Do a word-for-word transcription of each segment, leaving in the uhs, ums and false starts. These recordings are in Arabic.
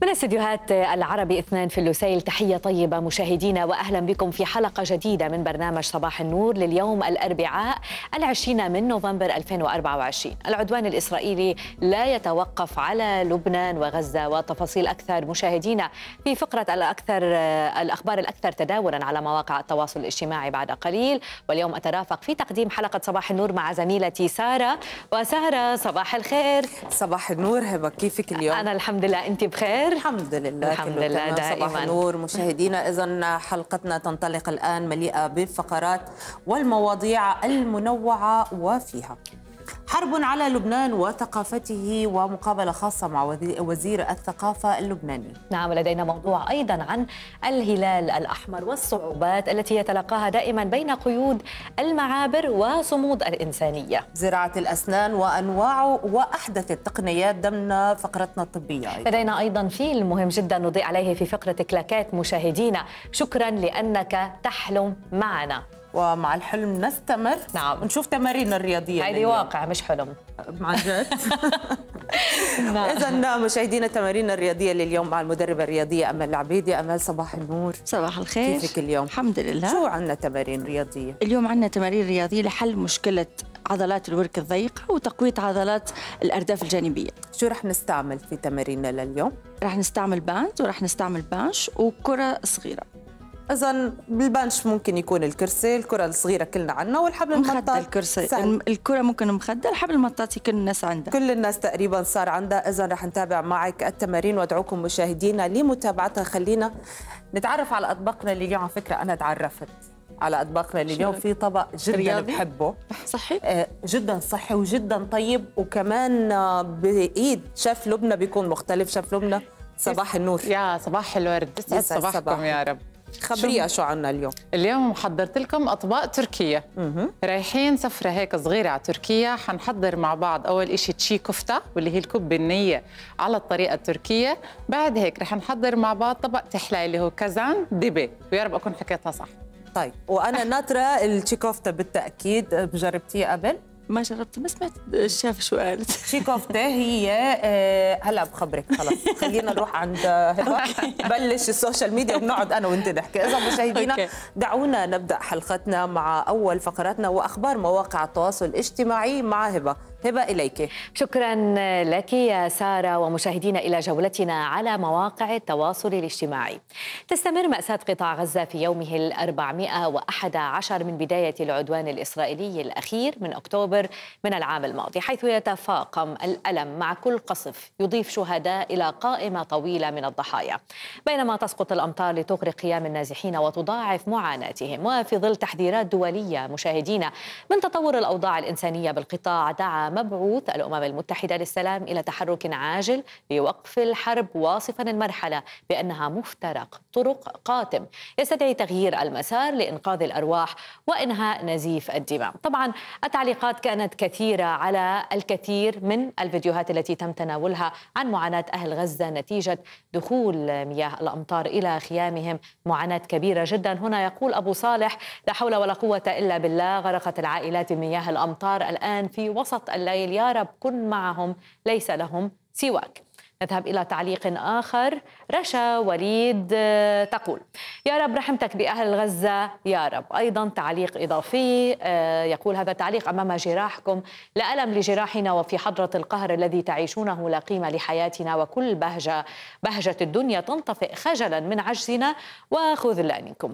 من استديوهات العربي اثنين في اللوسيل تحية طيبة مشاهدينا، وأهلا بكم في حلقة جديدة من برنامج صباح النور لليوم الأربعاء العشرين من نوفمبر ألفين وأربعة وعشرين. العدوان الإسرائيلي لا يتوقف على لبنان وغزة، وتفاصيل أكثر مشاهدينا في فقرة الأكثر الأخبار الأكثر تداولا على مواقع التواصل الاجتماعي بعد قليل. واليوم أترافق في تقديم حلقة صباح النور مع زميلتي سارة. وسارة صباح الخير. صباح النور هبة، كيفك اليوم؟ أنا الحمد لله، أنت بخير؟ الحمد لله الحمد لله دائما. صباح النور مشاهدينا. إذن حلقتنا تنطلق الآن مليئة بالفقرات والمواضيع المنوعة، وفيها حرب على لبنان وثقافته ومقابلة خاصة مع وزير الثقافة اللبناني. نعم، ولدينا موضوع أيضا عن الهلال الأحمر والصعوبات التي يتلقاها دائما بين قيود المعابر وصمود الإنسانية. زراعة الأسنان وأنواعه وأحدث التقنيات ضمن فقرتنا الطبية. أيضا لدينا أيضا فيلم مهم جدا نضيء عليه في فقرة كلاكات مشاهدينا. شكرا لأنك تحلم معنا، ومع الحلم نستمر. نعم، ونشوف تمارين الرياضية. هذه واقع مش حلم عن جد. إذا مشاهدينا التمارين الرياضية لليوم مع المدربة الرياضية أمل العبيدي. أمل صباح النور. صباح الخير. كيفك اليوم؟ الحمد لله. شو عندنا تمارين رياضية؟ اليوم عندنا تمارين رياضية لحل مشكلة عضلات الورك الضيقة وتقوية عضلات الأرداف الجانبية. شو رح نستعمل في تماريننا لليوم؟ رح نستعمل باند ورح نستعمل بانش وكرة صغيرة. إذن بالبنش ممكن يكون الكرسي، الكرة الصغيرة كلنا عنا، والحبل المطاط. مخدة الكرسي سهل. الكرة ممكن مخدة، الحبل المطاطي كل الناس عندها. كل الناس تقريبا صار عندها. إذن رح نتابع معك التمارين وادعوكم مشاهدينا لمتابعتها. خلينا نتعرف على أطباقنا لليوم. على فكرة أنا تعرفت على أطباقنا لليوم. في طبق جدا رياضي. بحبه، صحي آه جدا صحي وجدا طيب، وكمان آه بإيد شيف لبنى بيكون مختلف. شيف لبنى صباح النور. يا صباح الورد، يسعد صباحكم يا رب. خبرية شو عنا اليوم؟ اليوم حضرت لكم أطباق تركية. رايحين سفرة هيك صغيرة على تركيا. حنحضر مع بعض أول إشي تشي كفتة، واللي هي الكبة النية على الطريقة التركية. بعد هيك رح نحضر مع بعض طبق تحلاي اللي هو كازان ديبي، ويا رب أكون حكيتها صح. طيب، وأنا ناطرة التشي كفتة بالتأكيد. جربتيه قبل؟ ما جربت، ما سمعت الشيف شو قالت. تشي كفتة هي آه هلا بخبرك. خلص خلينا نروح عند هبة. بلش السوشيال ميديا وبنقعد أنا وأنت نحكي. إذا مشاهدينا دعونا نبدأ حلقتنا مع أول فقراتنا وأخبار مواقع التواصل الاجتماعي مع هبة. هبة إليك. شكرا لك يا سارة. ومشاهدينا إلى جولتنا على مواقع التواصل الاجتماعي. تستمر مأساة قطاع غزة في يومه الأربعمائة وأحد عشر من بداية العدوان الإسرائيلي الأخير من أكتوبر من العام الماضي، حيث يتفاقم الألم مع كل قصف يضيف شهداء إلى قائمة طويلة من الضحايا، بينما تسقط الأمطار لتغرق قيام النازحين وتضاعف معاناتهم. وفي ظل تحذيرات دولية مشاهدينا من تطور الأوضاع الإنسانية بالقطاع، دعا مبعوث الأمم المتحدة للسلام إلى تحرك عاجل لوقف الحرب، واصفا المرحلة بأنها مفترق طرق قاتم يستدعي تغيير المسار لإنقاذ الأرواح وإنهاء نزيف الدماء. طبعا التعليقات كانت كثيرة على الكثير من الفيديوهات التي تم تناولها عن معاناة أهل غزة نتيجة دخول مياه الأمطار إلى خيامهم. معاناة كبيرة جدا. هنا يقول أبو صالح: لا حول ولا قوة إلا بالله، غرقت العائلات بمياه الأمطار الآن في وسط الليل، يا رب كن معهم، ليس لهم سواك. نذهب إلى تعليق آخر. رشا وليد تقول: يا رب رحمتك بأهل غزة يا رب. أيضا تعليق إضافي يقول: هذا تعليق أمام جراحكم، لا ألم لجراحنا وفي حضرة القهر الذي تعيشونه لا قيمة لحياتنا، وكل بهجة بهجة الدنيا تنطفئ خجلا من عجزنا وخذلانكم.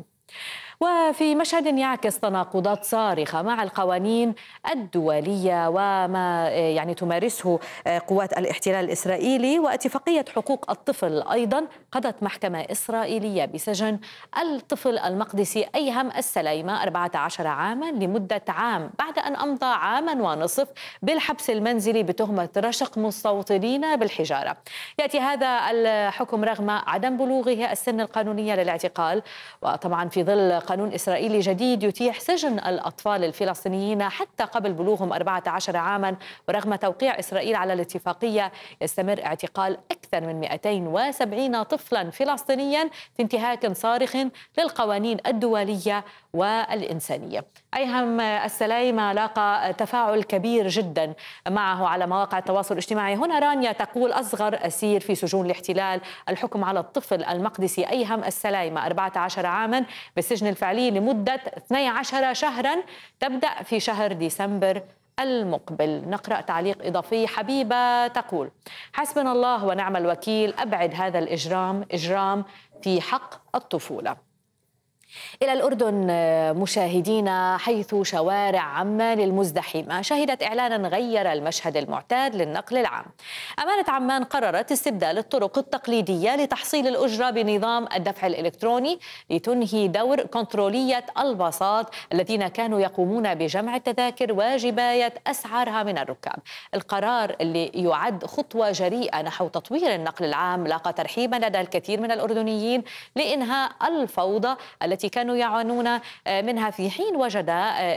وفي مشهد يعكس تناقضات صارخة مع القوانين الدولية وما يعني تمارسه قوات الاحتلال الإسرائيلي واتفاقية حقوق الطفل، أيضا قضت محكمة إسرائيلية بسجن الطفل المقدسي أيهم السليمة أربعة عشر عاما لمدة عام، بعد أن أمضى عاما ونصف بالحبس المنزلي بتهمة رشق مستوطنين بالحجارة. يأتي هذا الحكم رغم عدم بلوغه السن القانونية للاعتقال، وطبعا في ظل قانون إسرائيلي جديد يتيح سجن الأطفال الفلسطينيين حتى قبل بلوغهم أربعة عشر عاما، ورغم توقيع إسرائيل على الاتفاقية يستمر اعتقال أكثر من مئتين وسبعين طفلا فلسطينيا في انتهاك صارخ للقوانين الدولية والإنسانية. أيهم السلايمة لاقى تفاعل كبير جدا معه على مواقع التواصل الاجتماعي. هنا رانيا تقول: أصغر أسير في سجون الاحتلال، الحكم على الطفل المقدسي أيهم السلايمة أربعة عشر عاما بالسجن الفعلي لمدة اثني عشر شهرا تبدأ في شهر ديسمبر المقبل. نقرأ تعليق إضافي. حبيبة تقول: حسبنا الله ونعم الوكيل، أبعد هذا الإجرام، إجرام في حق الطفولة. إلى الأردن مشاهدينا، حيث شوارع عمان المزدحمة شهدت إعلانا غير المشهد المعتاد للنقل العام. أمانة عمان قررت استبدال الطرق التقليدية لتحصيل الأجرة بنظام الدفع الإلكتروني لتنهي دور كنترولية الباصات الذين كانوا يقومون بجمع التذاكر وجباية أسعارها من الركاب. القرار اللي يعد خطوة جريئة نحو تطوير النقل العام لاقى ترحيبا لدى الكثير من الأردنيين لإنهاء الفوضى التي كانوا يعانون منها في حين وجد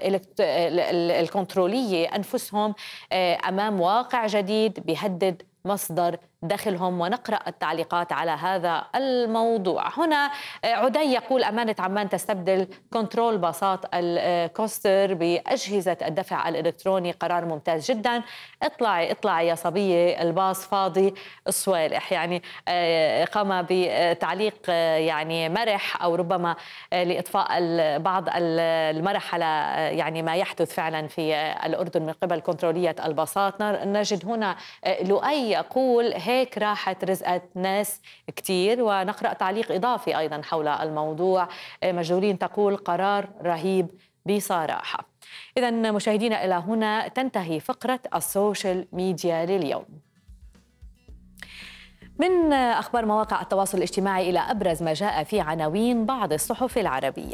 الكنترولية أنفسهم أمام واقع جديد بيهدد مصدر دخلهم. ونقرأ التعليقات على هذا الموضوع. هنا عدي يقول: أمانة عمان تستبدل كنترول باصات الكوستر بأجهزة الدفع الإلكتروني، قرار ممتاز جدا. اطلعي اطلعي يا صبية، الباص فاضي الصوالح. يعني قام بتعليق يعني مرح أو ربما لإطفاء بعض المرح على يعني ما يحدث فعلا في الأردن من قبل كنترولية الباصات. نجد هنا لؤي يقول: هيك راحت رزقت ناس كتير. ونقرأ تعليق إضافي أيضا حول الموضوع. مجدولين تقول: قرار رهيب بصراحة. إذا مشاهدينا، إلى هنا تنتهي فقرة السوشيال ميديا لليوم. من أخبار مواقع التواصل الاجتماعي إلى أبرز ما جاء في عناوين بعض الصحف العربية.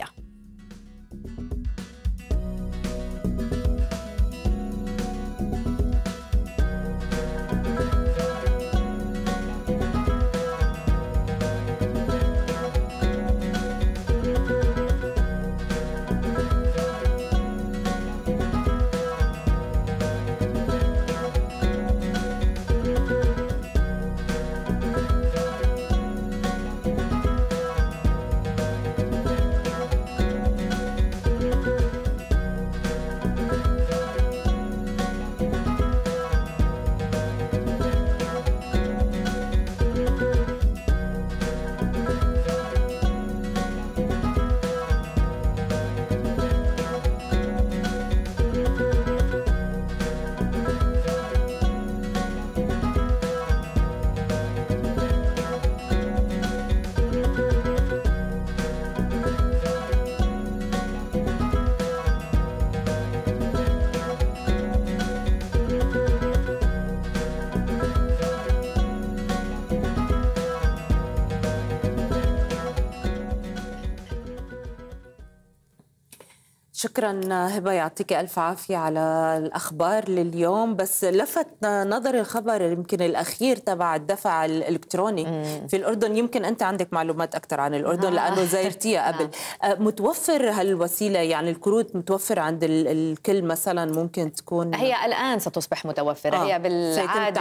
شكرا هبة، يعطيك ألف عافية على الأخبار لليوم. بس لفت نظر الخبر يمكن الأخير تبع الدفع الإلكتروني مم. في الأردن. يمكن أنت عندك معلومات أكثر عن الأردن آه. لأنه زايرتيها قبل. متوفر هالوسيلة، يعني الكروت متوفر عند الكل مثلا؟ ممكن تكون هي الآن ستصبح متوفرة. آه. هي بالعادة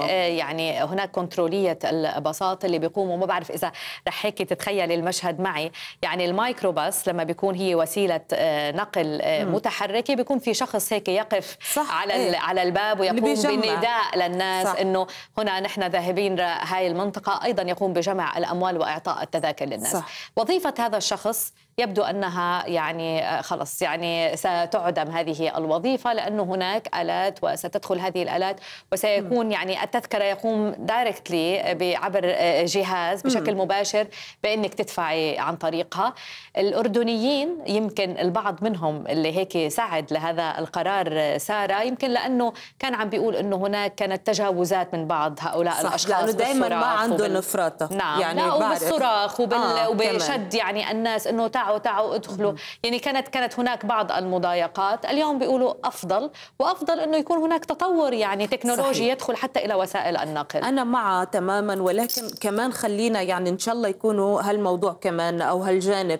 يعني هناك كنترولية الباصات اللي بيقوموا، ما بعرف إذا رح هيك تتخيل المشهد معي. يعني الميكروباص لما بيكون هي وسيلة نقل متحركه بيكون في شخص هيك يقف على ايه؟ على الباب ويقوم بنداء للناس صح. انه هنا نحن ذاهبين هاي المنطقه. ايضا يقوم بجمع الاموال واعطاء التذاكر للناس صح. وظيفه هذا الشخص يبدو أنها يعني خلص يعني ستعدم هذه الوظيفة، لأنه هناك آلات وستدخل هذه الآلات وسيكون يعني التذكرة يقوم دايركتلي عبر جهاز بشكل مباشر بأنك تدفعي عن طريقها. الأردنيين يمكن البعض منهم اللي هيك سعد لهذا القرار سارة، يمكن لأنه كان عم بيقول أنه هناك كانت تجاوزات من بعض هؤلاء صح. الأشخاص، لأنه دائما ما عندهم وبال... فرطة نعم يعني لا وبالصراخ وبال... آه وبشد يعني الناس أنه تعوا تعوا ادخلوا. يعني كانت كانت هناك بعض المضايقات، اليوم بيقولوا افضل، وافضل انه يكون هناك تطور يعني تكنولوجي صحيح. يدخل حتى الى وسائل النقل. انا مع تماما، ولكن كمان خلينا يعني ان شاء الله يكونوا هالموضوع كمان او هالجانب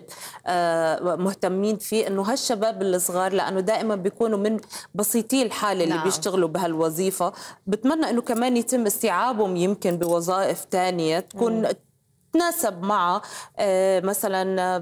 مهتمين فيه، انه هالشباب الصغار لانه دائما بيكونوا من بسيطي الحاله اللي نعم. بيشتغلوا بهالوظيفه، بتمنى انه كمان يتم استيعابهم يمكن بوظائف ثانيه تكون م. تناسب مع مثلا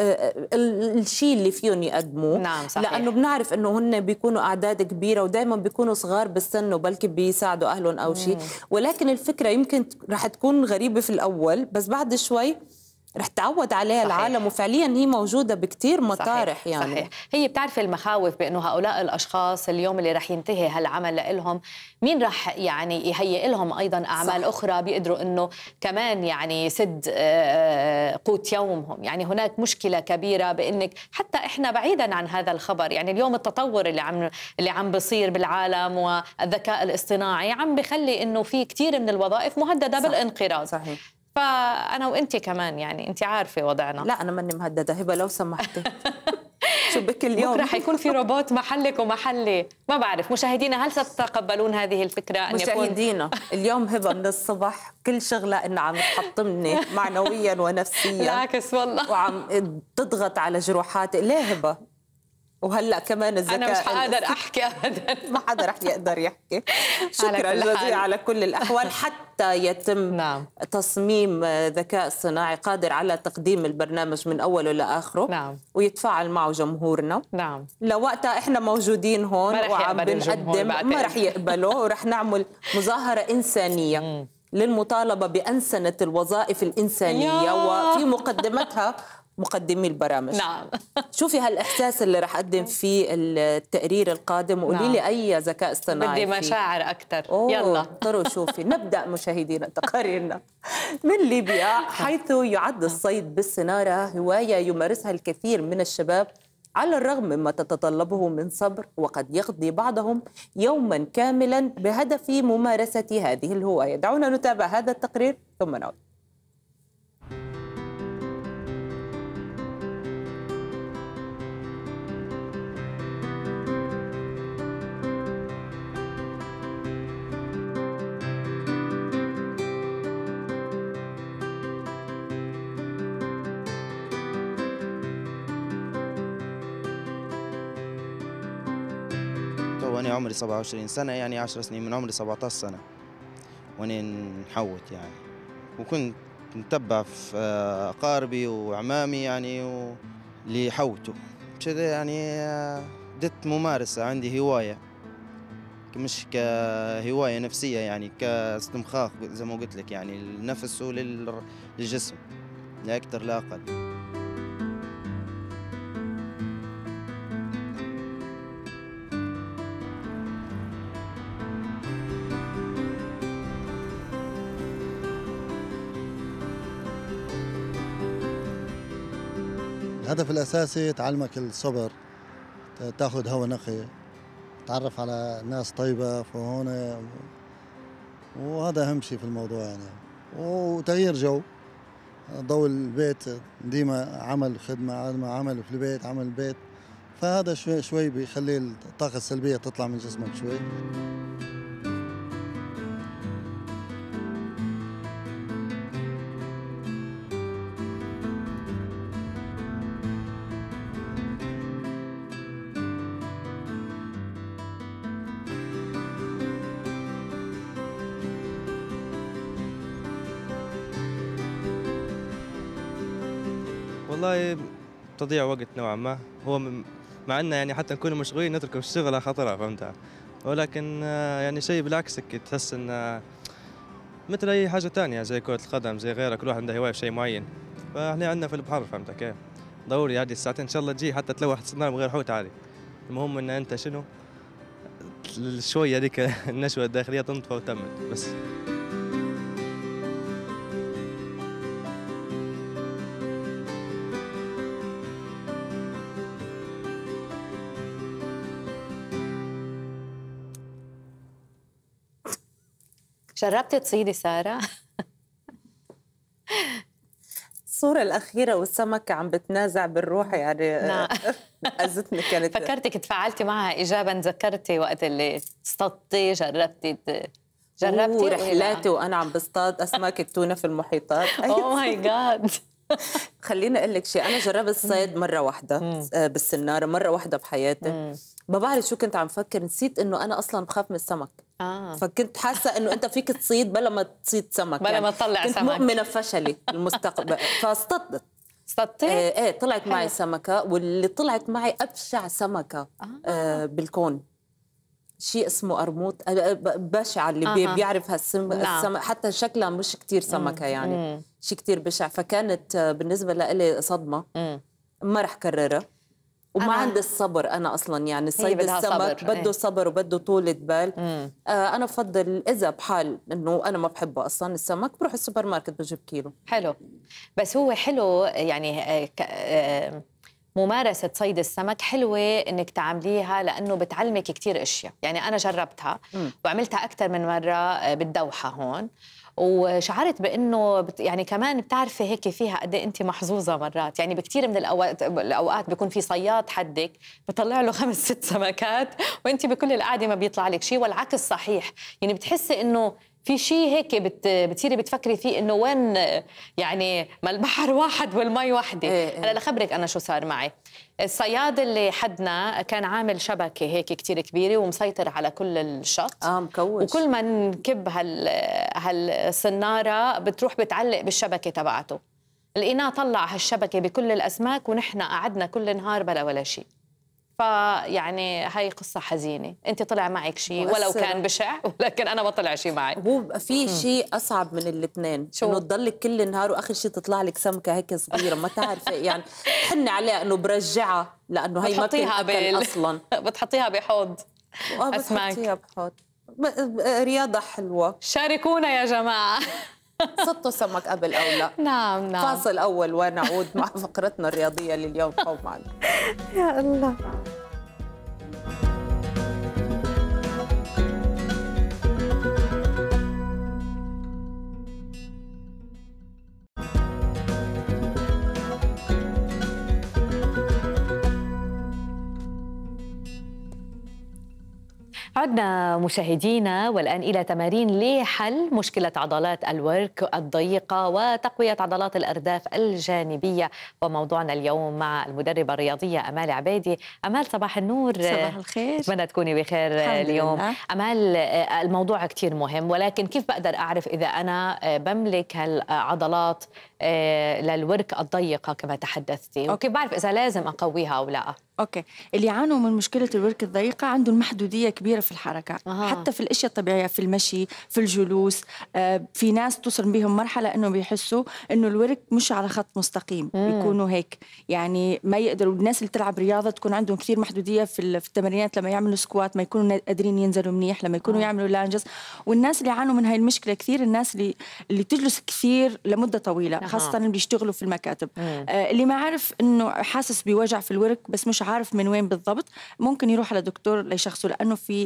الشيء اللي فيهم يقدموه. نعم صحيح. لانه بنعرف انه هن بيكونوا اعداد كبيره ودائما بيكونوا صغار بالسن وبلكي بيساعدوا اهلهم او شيء، ولكن الفكره يمكن رح تكون غريبه في الاول، بس بعد شوي رح تعود عليها صحيح. العالم، وفعليا هي موجودة بكتير مطارح صحيح. يعني صحيح. هي بتعرف المخاوف بأنه هؤلاء الأشخاص اليوم اللي رح ينتهي هالعمل لهم، مين رح يعني يهيئ لهم أيضا أعمال صح. أخرى بيقدروا أنه كمان يعني يسد قوت يومهم. يعني هناك مشكلة كبيرة بأنك حتى إحنا بعيدا عن هذا الخبر، يعني اليوم التطور اللي عم اللي عم بيصير بالعالم والذكاء الاصطناعي عم بخلي أنه في كتير من الوظائف مهددة صح. بالانقراض. صحيح. فأنا وأنت كمان يعني أنت عارفة وضعنا. لا أنا ماني مهددة هبة لو سمحتي. شو بك اليوم؟ بكرة حيكون في روبوت محلك ومحلي، ما بعرف. مشاهدينا هل ستتقبلون هذه الفكرة؟ أن مشاهدينا يكون... اليوم هبة من الصبح كل شغلة إنها عم تحطمني معنويا ونفسيا. العكس والله. وعم تضغط على جروحاتي. ليه هبة؟ وهلا كمان الذكاء أنا مش حقدر أحكي أبدا. ما حدا رح يقدر يحكي. شكرا جزيلا على كل الأحوال. حتى يتم نعم. تصميم ذكاء اصطناعي قادر على تقديم البرنامج من أوله لآخره نعم. ويتفاعل معه جمهورنا. نعم. لوقتها إحنا موجودين هون وعم بنقدم، ما رح يقبلوا، ورح نعمل مظاهرة إنسانية م. للمطالبة بأنسنة الوظائف الإنسانية، وفي مقدمتها مقدمي البرامج. نعم. شوفي هالإحساس اللي رح أقدم فيه التقرير القادم، وقولي لي نعم. أي ذكاء اصطناعي بدي مشاعر أكثر. يلا طروا شوفي. نبدأ مشاهدينا تقاريرنا من ليبيا، حيث يعد الصيد بالسنارة هواية يمارسها الكثير من الشباب على الرغم مما تتطلبه من صبر، وقد يقضي بعضهم يوما كاملا بهدف ممارسة هذه الهواية. دعونا نتابع هذا التقرير ثم نعود. وأنا عمري سبعة وعشرين سنة، يعني عشر سنين من عمري سبعة عشر سنة وأنا نحوت يعني، وكنت نتبع في أقاربي وعمامي يعني واللي حوتوا كذا يعني. دت ممارسة، عندي هواية مش كهواية نفسية يعني، كاستمخاخ زي ما قلت لك يعني، للنفس وللجسم لا أكثر لا أقل. الهدف الأساسي تعلمك الصبر، تاخذ هواء نقي، تعرف على ناس طيبة فهون، وهذا أهم شيء في الموضوع يعني. وتغيير جو، ضوء البيت ديما عمل خدمة، عمل في البيت، عمل البيت، فهذا شوي شوي بيخلي الطاقة السلبية تطلع من جسمك شوي. والله تضيع وقت نوعا ما، هو مع أنه يعني حتى نكون مشغولين نترك الشغل على خطرها، فهمتها، ولكن يعني شيء بالعكس تحس إنه مثل أي حاجة تانية زي كرة القدم زي غيرها، كل واحد عنده هواية في شيء معين. فإحنا عندنا في البحر، فهمت كيف؟ ضروري هذه الساعتين إن شاء الله تجي حتى تلوح الصنارة من غير حوت عادي. المهم إن أنت شنو شوية هذيك النشوة الداخلية تنطفى وتمت بس. جربتي تصيدي سارة؟ الصورة الأخيرة والسمكة عم بتنازع بالروح يعني نعم. أزتني كانت فكرتك تفاعلتي معها إيجابا، ذكرتي وقت اللي اصطدتي جربتي جربتي رحلاتي وأنا عم بصطاد أسماك التونة في المحيطات. أوه ماي جاد. خليني أقول لك شيء، أنا جربت الصيد مرة واحدة بالسنارة، مرة واحدة بحياتي. ما بعرف شو كنت عم فكر، نسيت إنه أنا أصلاً بخاف من السمك. آه. فكنت حاسة إنه أنت فيك تصيد بلا ما تصيد سمك، بلا يعني ما تطلع كنت سمك. كنت مؤمنة بفشلي المستقبل فاصطدت. اصطدتي؟ ايه, ايه طلعت حلو. معي سمكة، واللي طلعت معي أبشع سمكة آه. آه بالكون، شيء اسمه قرموط بشعة اللي آه. بيعرف هالسم السمك، حتى شكلها مش كتير سمكة يعني شيء كتير بشع. فكانت بالنسبة لي صدمة، مم. ما رح كررها، وما عندي الصبر أنا أصلاً يعني صيد السمك بده ايه. صبر وبده طولة بال. آه أنا بفضل إذا بحال إنه أنا ما بحبه أصلاً السمك بروح السوبر ماركت بجيب كيلو. حلو، بس هو حلو يعني آه ممارسة صيد السمك حلوة إنك تعمليها لأنه بتعلمك كتير أشياء. يعني أنا جربتها م. وعملتها أكثر من مرة بالدوحة هون، وشعرت بأنه بت يعني كمان بتعرفي هيك فيها قد ايه أنت محظوظة مرات. يعني بكتير من الأوقات الأوقات بيكون في صياد حدك بطلع له خمس ست سمكات وأنت بكل القعدة ما بيطلع لك شيء، والعكس صحيح. يعني بتحسي إنه في شيء هيك بت بتصيري بتفكري فيه انه وين يعني ما البحر واحد والمي وحده. إيه هلا لخبرك انا شو صار معي. الصياد اللي حدنا كان عامل شبكه هيك كتير كبيره ومسيطر على كل الشط، اه مكوش، وكل ما نكب هال هالصناره بتروح بتعلق بالشبكه تبعته. لقيناه طلع هالشبكه بكل الاسماك ونحن قعدنا كل نهار بلا ولا شيء. فيعني هاي قصة حزينة. أنت طلع معك شيء ولو كان بشع، ولكن أنا ما طلع شيء معي. هو في شيء أصعب من الاثنين، إنه تضلك كل النهار وآخر شيء تطلع لك سمكة هيك صغيرة ما تعرف يعني حن عليها إنه برجعها لأنه هي ما بتنأكل أصلاً. بتحطيها بحوض أسماك. بتحطيها بحوض. رياضة حلوة، شاركونا يا جماعة. صدتوا سمك قبل أو لا؟ نعم نعم. فاصل أول ونعود مع فقرتنا الرياضية لليوم. قوم معنا. يا الله. عدنا مشاهدينا والآن إلى تمارين لحل مشكلة عضلات الورك الضيقة وتقوية عضلات الأرداف الجانبية، وموضوعنا اليوم مع المدربة الرياضية أمال عبيدي. أمال صباح النور. صباح الخير، أتمنى تكوني بخير اليوم. لله. أمال الموضوع كتير مهم، ولكن كيف بقدر أعرف إذا أنا بملك هالعضلات للورك الضيقة كما تحدثتي، وكيف بعرف إذا لازم أقويها أو لا؟ اوكي، اللي يعانوا من مشكله الورك الضيقه عندهم محدوديه كبيره في الحركه. آه. حتى في الاشياء الطبيعيه، في المشي، في الجلوس. آه في ناس توصل بهم مرحله انه بيحسوا انه الورك مش على خط مستقيم، مم. بيكونوا هيك يعني ما يقدروا. الناس اللي بتلعب رياضه تكون عندهم كثير محدوديه في, في التمارينات، لما يعملوا سكوات ما يكونوا قادرين ينزلوا منيح، لما يكونوا آه. يعملوا لانجز. والناس اللي يعانوا من هاي المشكله كثير الناس اللي اللي تجلس كثير لمده طويله، آه. خاصه اللي بيشتغلوا في المكاتب. آه اللي ما عارف انه حاسس بوجع في الورك بس مش عارف من وين بالضبط، ممكن يروح على دكتور ليشخصه، لأنه في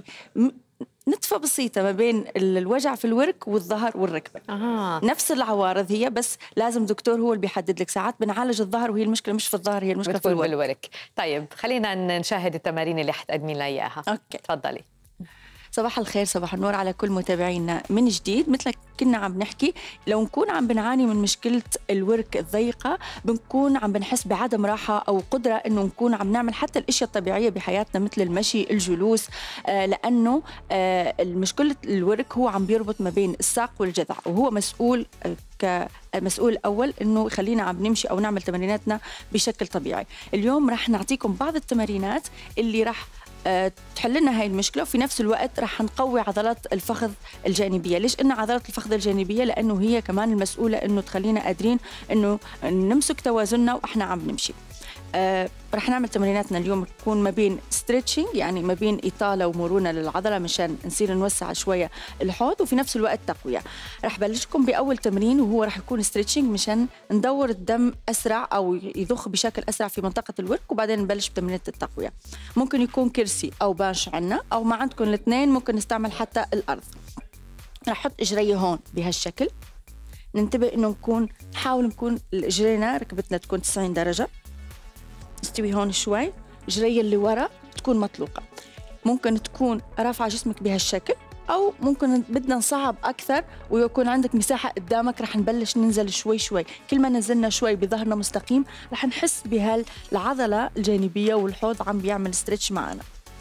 نتفة بسيطة ما بين الوجع في الورك والظهر والركبة. آه. نفس العوارض هي، بس لازم دكتور هو اللي بيحدد لك. ساعات بنعالج الظهر وهي المشكلة مش في الظهر، هي المشكلة في الورك. بالورك. طيب خلينا نشاهد التمارين اللي حتقدمي لنا إياها. أوكي. تفضلي. صباح الخير، صباح النور على كل متابعينا من جديد. مثل كنا عم نحكي، لو نكون عم بنعاني من مشكلة الورك الضيقة بنكون عم بنحس بعدم راحة أو قدرة إنه نكون عم نعمل حتى الأشياء الطبيعية بحياتنا مثل المشي، الجلوس، آه لأنه آه المشكلة الورك هو عم بيربط ما بين الساق والجذع، وهو مسؤول آه كمسؤول الأول إنه يخلينا عم نمشي أو نعمل تماريناتنا بشكل طبيعي. اليوم رح نعطيكم بعض التمارينات اللي رح تحل لنا هاي المشكلة، وفي نفس الوقت رح نقوي عضلات الفخذ الجانبية. ليش إن عضلات الفخذ الجانبية؟ لأنه هي كمان المسؤولة إنه تخلينا قادرين إنه نمسك توازننا وإحنا عم نمشي. آه رح نعمل تمريناتنا اليوم تكون ما بين ستريتشنج، يعني ما بين إطالة ومرونة للعضلة مشان نصير نوسع شوية الحوض، وفي نفس الوقت تقوية. رح بلشكم بأول تمرين وهو رح يكون ستريتشنج مشان ندور الدم أسرع أو يضخ بشكل أسرع في منطقة الورك، وبعدين نبلش بتمرينة التقوية. ممكن يكون كرسي أو بانش عنا، أو ما عندكم الاثنين ممكن نستعمل حتى الأرض. رح أحط إجري هون بهالشكل، ننتبه إنه نكون نحاول نكون الإجرينا ركبتنا تكون تسعين درجة. نستوي هون شوي، الجرية اللي ورا تكون مطلوقة. ممكن تكون رافعة جسمك بهالشكل، أو ممكن بدنا نصعب أكثر ويكون عندك مساحة قدامك. رح نبلش ننزل شوي شوي، كل ما نزلنا شوي بظهرنا مستقيم رح نحس بهالعضلة الجانبية والحوض عم بيعمل ستريتش معنا.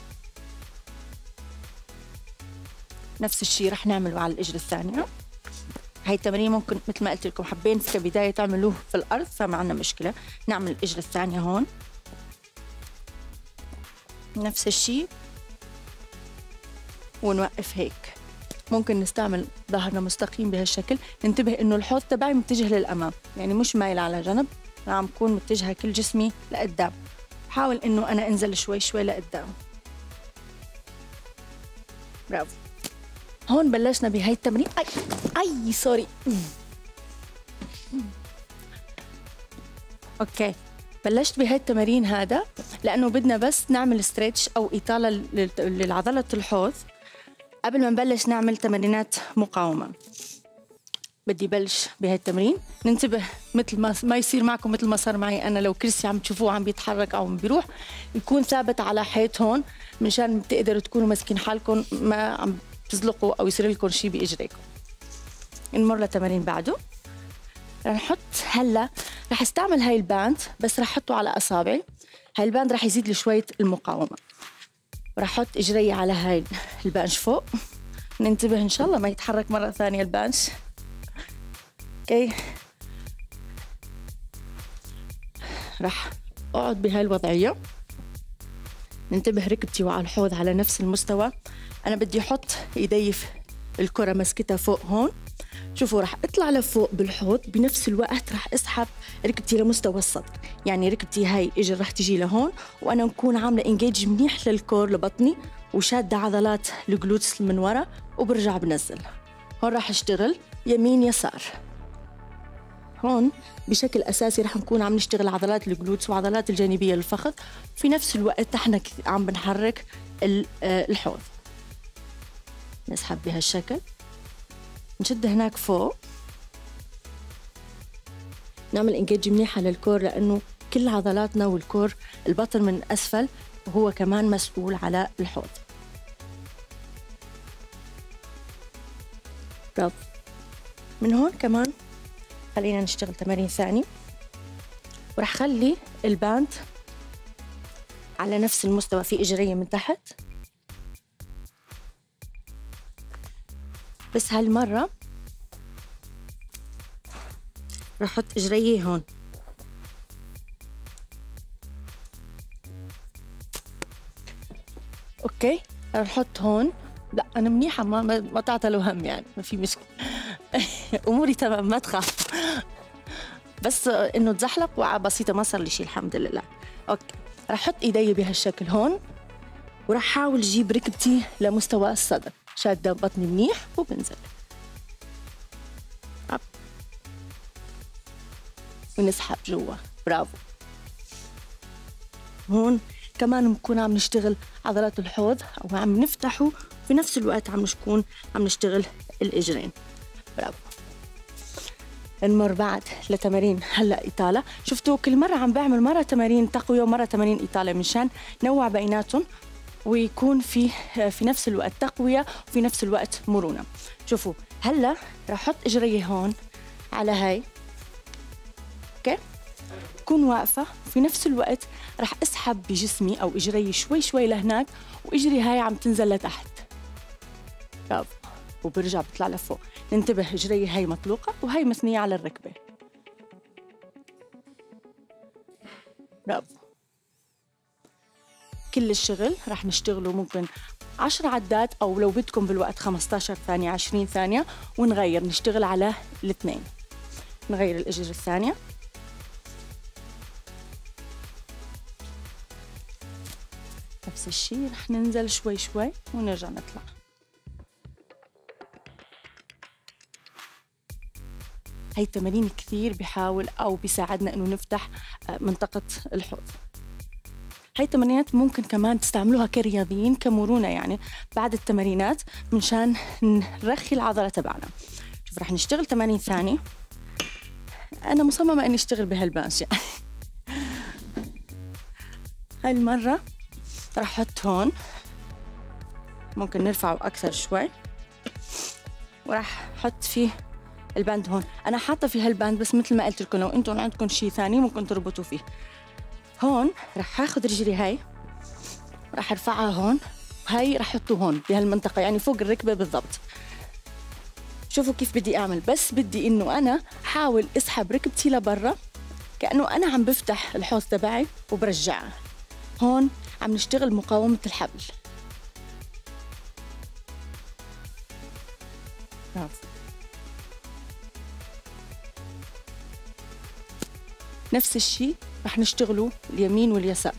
نفس الشيء رح نعمله على الإجر الثانية. هاي التمرين ممكن مثل ما قلت لكم حابين كبداية تعملوه في الأرض فما عندنا مشكلة. نعمل الإجر الثانية هون نفس الشيء ونوقف هيك. ممكن نستعمل ظهرنا مستقيم بهالشكل. ننتبه إنه الحوض تبعي متجه للأمام، يعني مش مايل على جنب، عم بكون متجهة كل جسمي لقدام. بحاول إنه أنا أنزل شوي شوي لقدام. برافو. هون بلشنا بهاي التمرين. أي أي سوري. أوكي، بلشت بهاي التمارين هذا لأنه بدنا بس نعمل ستريتش أو إطالة للعضلة الحوض قبل ما نبلش نعمل تمرينات مقاومة. بدي بلش بهاي التمرين. ننتبه مثل ما ما يصير معكم مثل ما صار معي أنا، لو كرسي عم تشوفوه عم بيتحرك أو عم بيروح يكون ثابت على حيط هون منشان تقدروا تكونوا ماسكين حالكم ما عم تزلقوا أو يصير لكم شيء بإجريكم. نمر لتمارين بعده. رح نحط هلا رح استعمل هاي الباند بس رح احطه على اصابعي. هاي الباند رح يزيد لي شويه المقاومه. رح احط اجري على هاي البانش فوق. ننتبه ان شاء الله ما يتحرك مره ثانيه البانش. اوكي، رح اقعد بهاي الوضعيه. ننتبه ركبتي وعلى الحوض على نفس المستوى. انا بدي احط ايدي في الكره مسكتها فوق هون. شوفوا رح اطلع لفوق بالحوض، بنفس الوقت رح اسحب ركبتي لمستوى الصدر، يعني ركبتي هاي اجر رح تجي لهون وانا نكون عامله انجيج منيح للكور لبطني وشاده عضلات الجلوتس من ورا وبرجع بنزل. هون رح اشتغل يمين يسار. هون بشكل اساسي رح نكون عم نشتغل عضلات الجلوتس وعضلات الجانبيه للفخذ، في نفس الوقت احنا عم بنحرك الحوض. نسحب بهالشكل، نشد هناك فوق، نعمل انجيج منيحة للكور لأنه كل عضلاتنا والكور البطن من أسفل وهو كمان مسؤول على الحوض. برافو. من هون كمان خلينا نشتغل تمارين ثاني، ورح خلي الباند على نفس المستوى في إجرية من تحت، بس هالمرة رح أحط إجرية هون. أوكي، رح أحط هون. لا أنا منيحة، ما ما تعطلوا هم، يعني ما في مشكلة. أموري تمام ما تخاف. بس إنه تزحلق وقعة بسيطة ما صار لي شيء الحمد لله. أوكي، رح أحط إيدي بهالشكل هون، ورح أحاول أجيب ركبتي لمستوى الصدر، شادة بطني منيح وبنزل. أب. ونسحب جوا. برافو. هون كمان بنكون عم نشتغل عضلات الحوض او عم نفتحه، في نفس الوقت عم نكون عم نشتغل الاجرين. برافو. نمر بعد لتمارين هلا اطاله. شفتوا كل مره عم بعمل مره تمارين تقويه ومره تمارين اطاله منشان نوع بيناتهم ويكون في في نفس الوقت تقويه وفي نفس الوقت مرونه. شوفوا هلا رح احط اجري هون على هاي، اوكي، تكون واقفه، في نفس الوقت رح اسحب بجسمي او اجري شوي شوي لهناك، واجري هاي عم تنزل لتحت. برافو. وبرجع بطلع لفوق. ننتبه اجري هاي مطلوقه وهي مثنيه على الركبه. برافو. كل الشغل رح نشتغله ممكن عشر عدات او لو بدكم بالوقت خمسة عشر ثانيه عشرين ثانيه، ونغير نشتغل على الاثنين. نغير الاجر الثانيه. نفس الشيء رح ننزل شوي شوي ونرجع نطلع. هاي التمارين كثير بحاول او بيساعدنا انه نفتح منطقه الحوض. هاي التمارينات ممكن كمان تستعملوها كرياضيين كمرونه، يعني بعد التمارينات منشان نرخي العضله تبعنا. شوف رح نشتغل تمارين ثانيه. أنا مصممة إني أشتغل بهالبانش يعني. هاي المرة راح أحط هون، ممكن نرفعه أكثر شوي، وراح أحط فيه الباند هون. أنا حاطة فيه هالباند بس مثل ما قلت لكم لو أنتم عندكم شيء ثاني ممكن تربطوا فيه. هون راح آخذ رجلي هاي راح أرفعها هون، وهاي راح أحطه هون بهالمنطقة يعني فوق الركبة بالضبط. شوفوا كيف بدي أعمل، بس بدي إنه أنا حاول أسحب ركبتي لبرا كأنه أنا عم بفتح الحوض تبعي وبرجعها. هون عم نشتغل مقاومة الحبل. برافو. نفس الشيء رح نشتغله اليمين واليسار.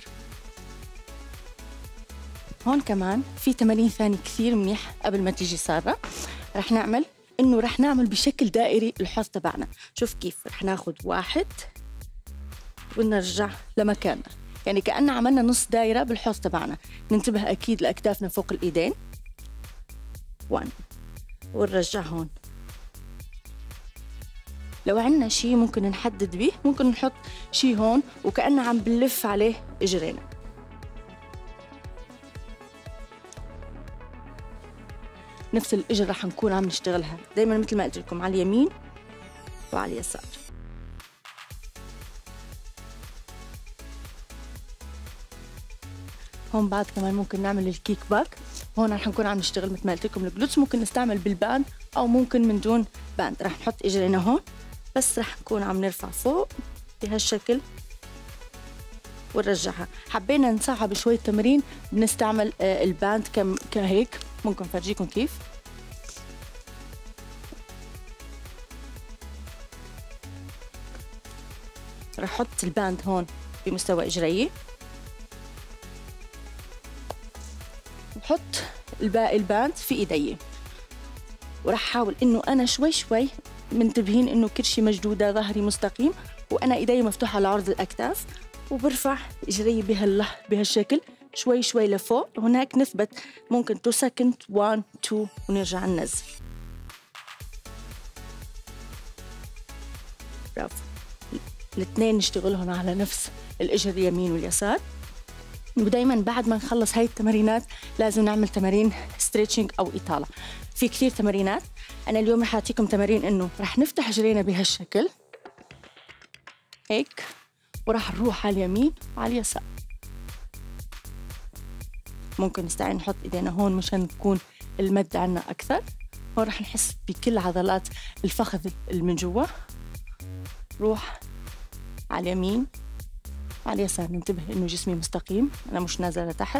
هون كمان في تمارين ثاني كثير منيح قبل ما تيجي سارة. رح نعمل إنه رح نعمل بشكل دائري الحوض تبعنا. شوف كيف رح ناخد واحد ونرجع لمكاننا، يعني كأننا عملنا نص دائرة بالحوض تبعنا. ننتبه أكيد لأكتافنا فوق الإيدين. وان ونرجع هون. لو عندنا شيء ممكن نحدد به، ممكن نحط شيء هون وكأننا عم بنلف عليه إجرينا. نفس الإجر رح نكون عم نشتغلها دايما مثل ما قلت لكم، على اليمين وعلى اليسار. هون بعد كمان ممكن نعمل الكيك باك. هون رح نكون عم نشتغل مثل ما قلت لكم الجلوتس، ممكن نستعمل بالباند أو ممكن من دون باند. رح نحط إجرينا هون بس رح نكون عم نرفع فوق بهالشكل ونرجعها. حبينا نصعب شوي التمرين بنستعمل الباند كم كهيك، ممكن فرجيكم كيف. رح احط الباند هون بمستوى اجري، وبحط الباقي الباند في ايدي، وراح احاول انه انا شوي شوي منتبهين انه كرشي مشدوده، ظهري مستقيم، وانا ايدي مفتوحه لعرض الاكتاف، وبرفع اجري بهال بهالشكل شوي شوي لفوق. هناك نثبت ممكن تو سكند، واحد اثنين، ونرجع ننزل. برافو. الاثنين نشتغلهم على نفس الاجر اليمين واليسار. ودايما بعد ما نخلص هاي التمارينات لازم نعمل تمارين ستريتشنج او اطاله. في كثير تمارينات. انا اليوم رح اعطيكم تمارين انه رح نفتح اجرينا بهالشكل هيك، وراح نروح على اليمين وعلى اليسار. ممكن نستعين نحط ايدينا هون مشان تكون المد عنا اكثر. هون رح نحس بكل عضلات الفخذ اللي من جوا. روح على اليمين على اليسار، ننتبه انه جسمي مستقيم، انا مش نازله لتحت.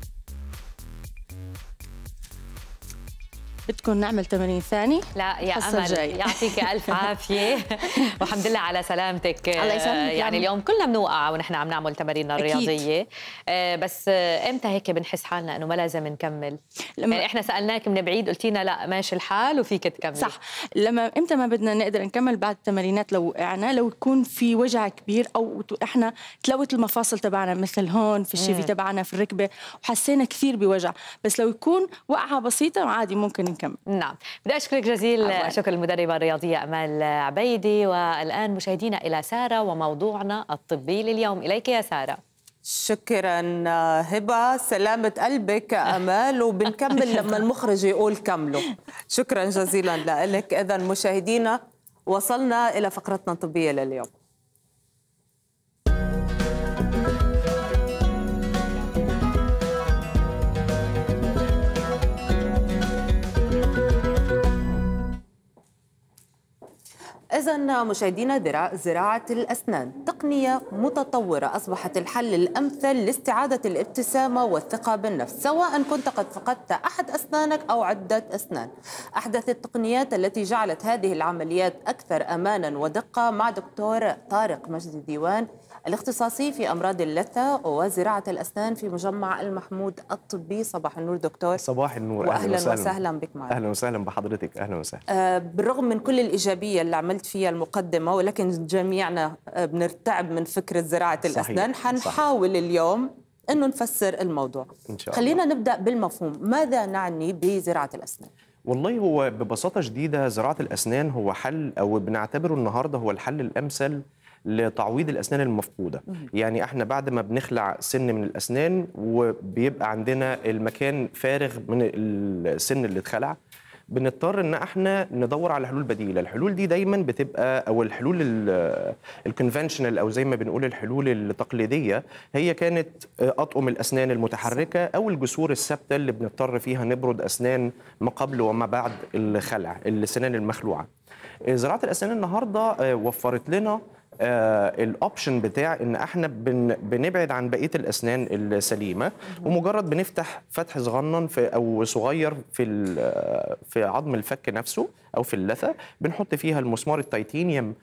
بدكم نعمل تمارين ثاني؟ لا يا امل، يعطيك الف عافيه والحمد لله على سلامتك. الله يسلمك. يعني اليوم كلنا بنوقع ونحن عم نعمل تماريننا الرياضيه، بس امتى هيك بنحس حالنا انه ما لازم نكمل؟ لما يعني احنا سالناك من بعيد قلتي لنا لا ماشي الحال وفيك تكمل. صح. لما امتى ما بدنا نقدر نكمل؟ بعد التمارينات لو وقعنا، لو يكون في وجع كبير او احنا تلوت المفاصل تبعنا مثل هون في الشفي تبعنا في الركبه وحسينا كثير بوجع، بس لو يكون وقعه بسيطه عادي ممكن نكمل. نعم. بدي أشكرك جزيل الشكر المدربة الرياضية أمال عبيدي. والآن مشاهدينا إلى سارة وموضوعنا الطبي لليوم. إليك يا سارة. شكرا هبة، سلامة قلبك أمال، وبنكمل لما المخرج يقول كملوا. شكرا جزيلا لك. إذا مشاهدينا وصلنا إلى فقرتنا الطبية لليوم. إذن مشاهدينا، زراعة الأسنان تقنية متطورة أصبحت الحل الأمثل لاستعادة الابتسامة والثقة بالنفس، سواء كنت قد فقدت أحد أسنانك أو عدة أسنان. أحدث التقنيات التي جعلت هذه العمليات أكثر أماناً ودقة مع دكتور طارق مجدي ديوان، الاختصاصي في أمراض اللثة وزراعة الأسنان في مجمع المحمود الطبي. صباح النور دكتور. صباح النور. وأهلا وسهلا, وسهلا بك معنا. أهلا وسهلا بحضرتك. أهلا وسهلا. آه بالرغم من كل الإيجابية اللي عملت فيها المقدمة، ولكن جميعنا بنرتعب من فكرة زراعة الأسنان. حنحاول اليوم أنه نفسر الموضوع إن شاء الله. خلينا نبدأ بالمفهوم، ماذا نعني بزراعة الأسنان؟ والله هو ببساطة شديدة زراعة الأسنان هو حل، أو بنعتبره النهاردة هو الحل الأمثل لتعويض الأسنان المفقودة. يعني احنا بعد ما بنخلع سن من الأسنان وبيبقى عندنا المكان فارغ من السن اللي اتخلع، بنضطر ان احنا ندور على حلول بديله. الحلول دي دايما بتبقى، او الحلول الكونفنشنال او زي ما بنقول الحلول التقليديه، هي كانت اطقم الاسنان المتحركه او الجسور الثابته اللي بنضطر فيها نبرد اسنان ما قبل وما بعد الخلع، السنان المخلوعه. زراعه الاسنان النهارده وفرت لنا آه الاوبشن بتاع ان احنا بن بنبعد عن بقيه الاسنان السليمه، ومجرد بنفتح فتح صغنن في او صغير في في عظم الفك نفسه او في اللثه، بنحط فيها المسمار التيتانيوم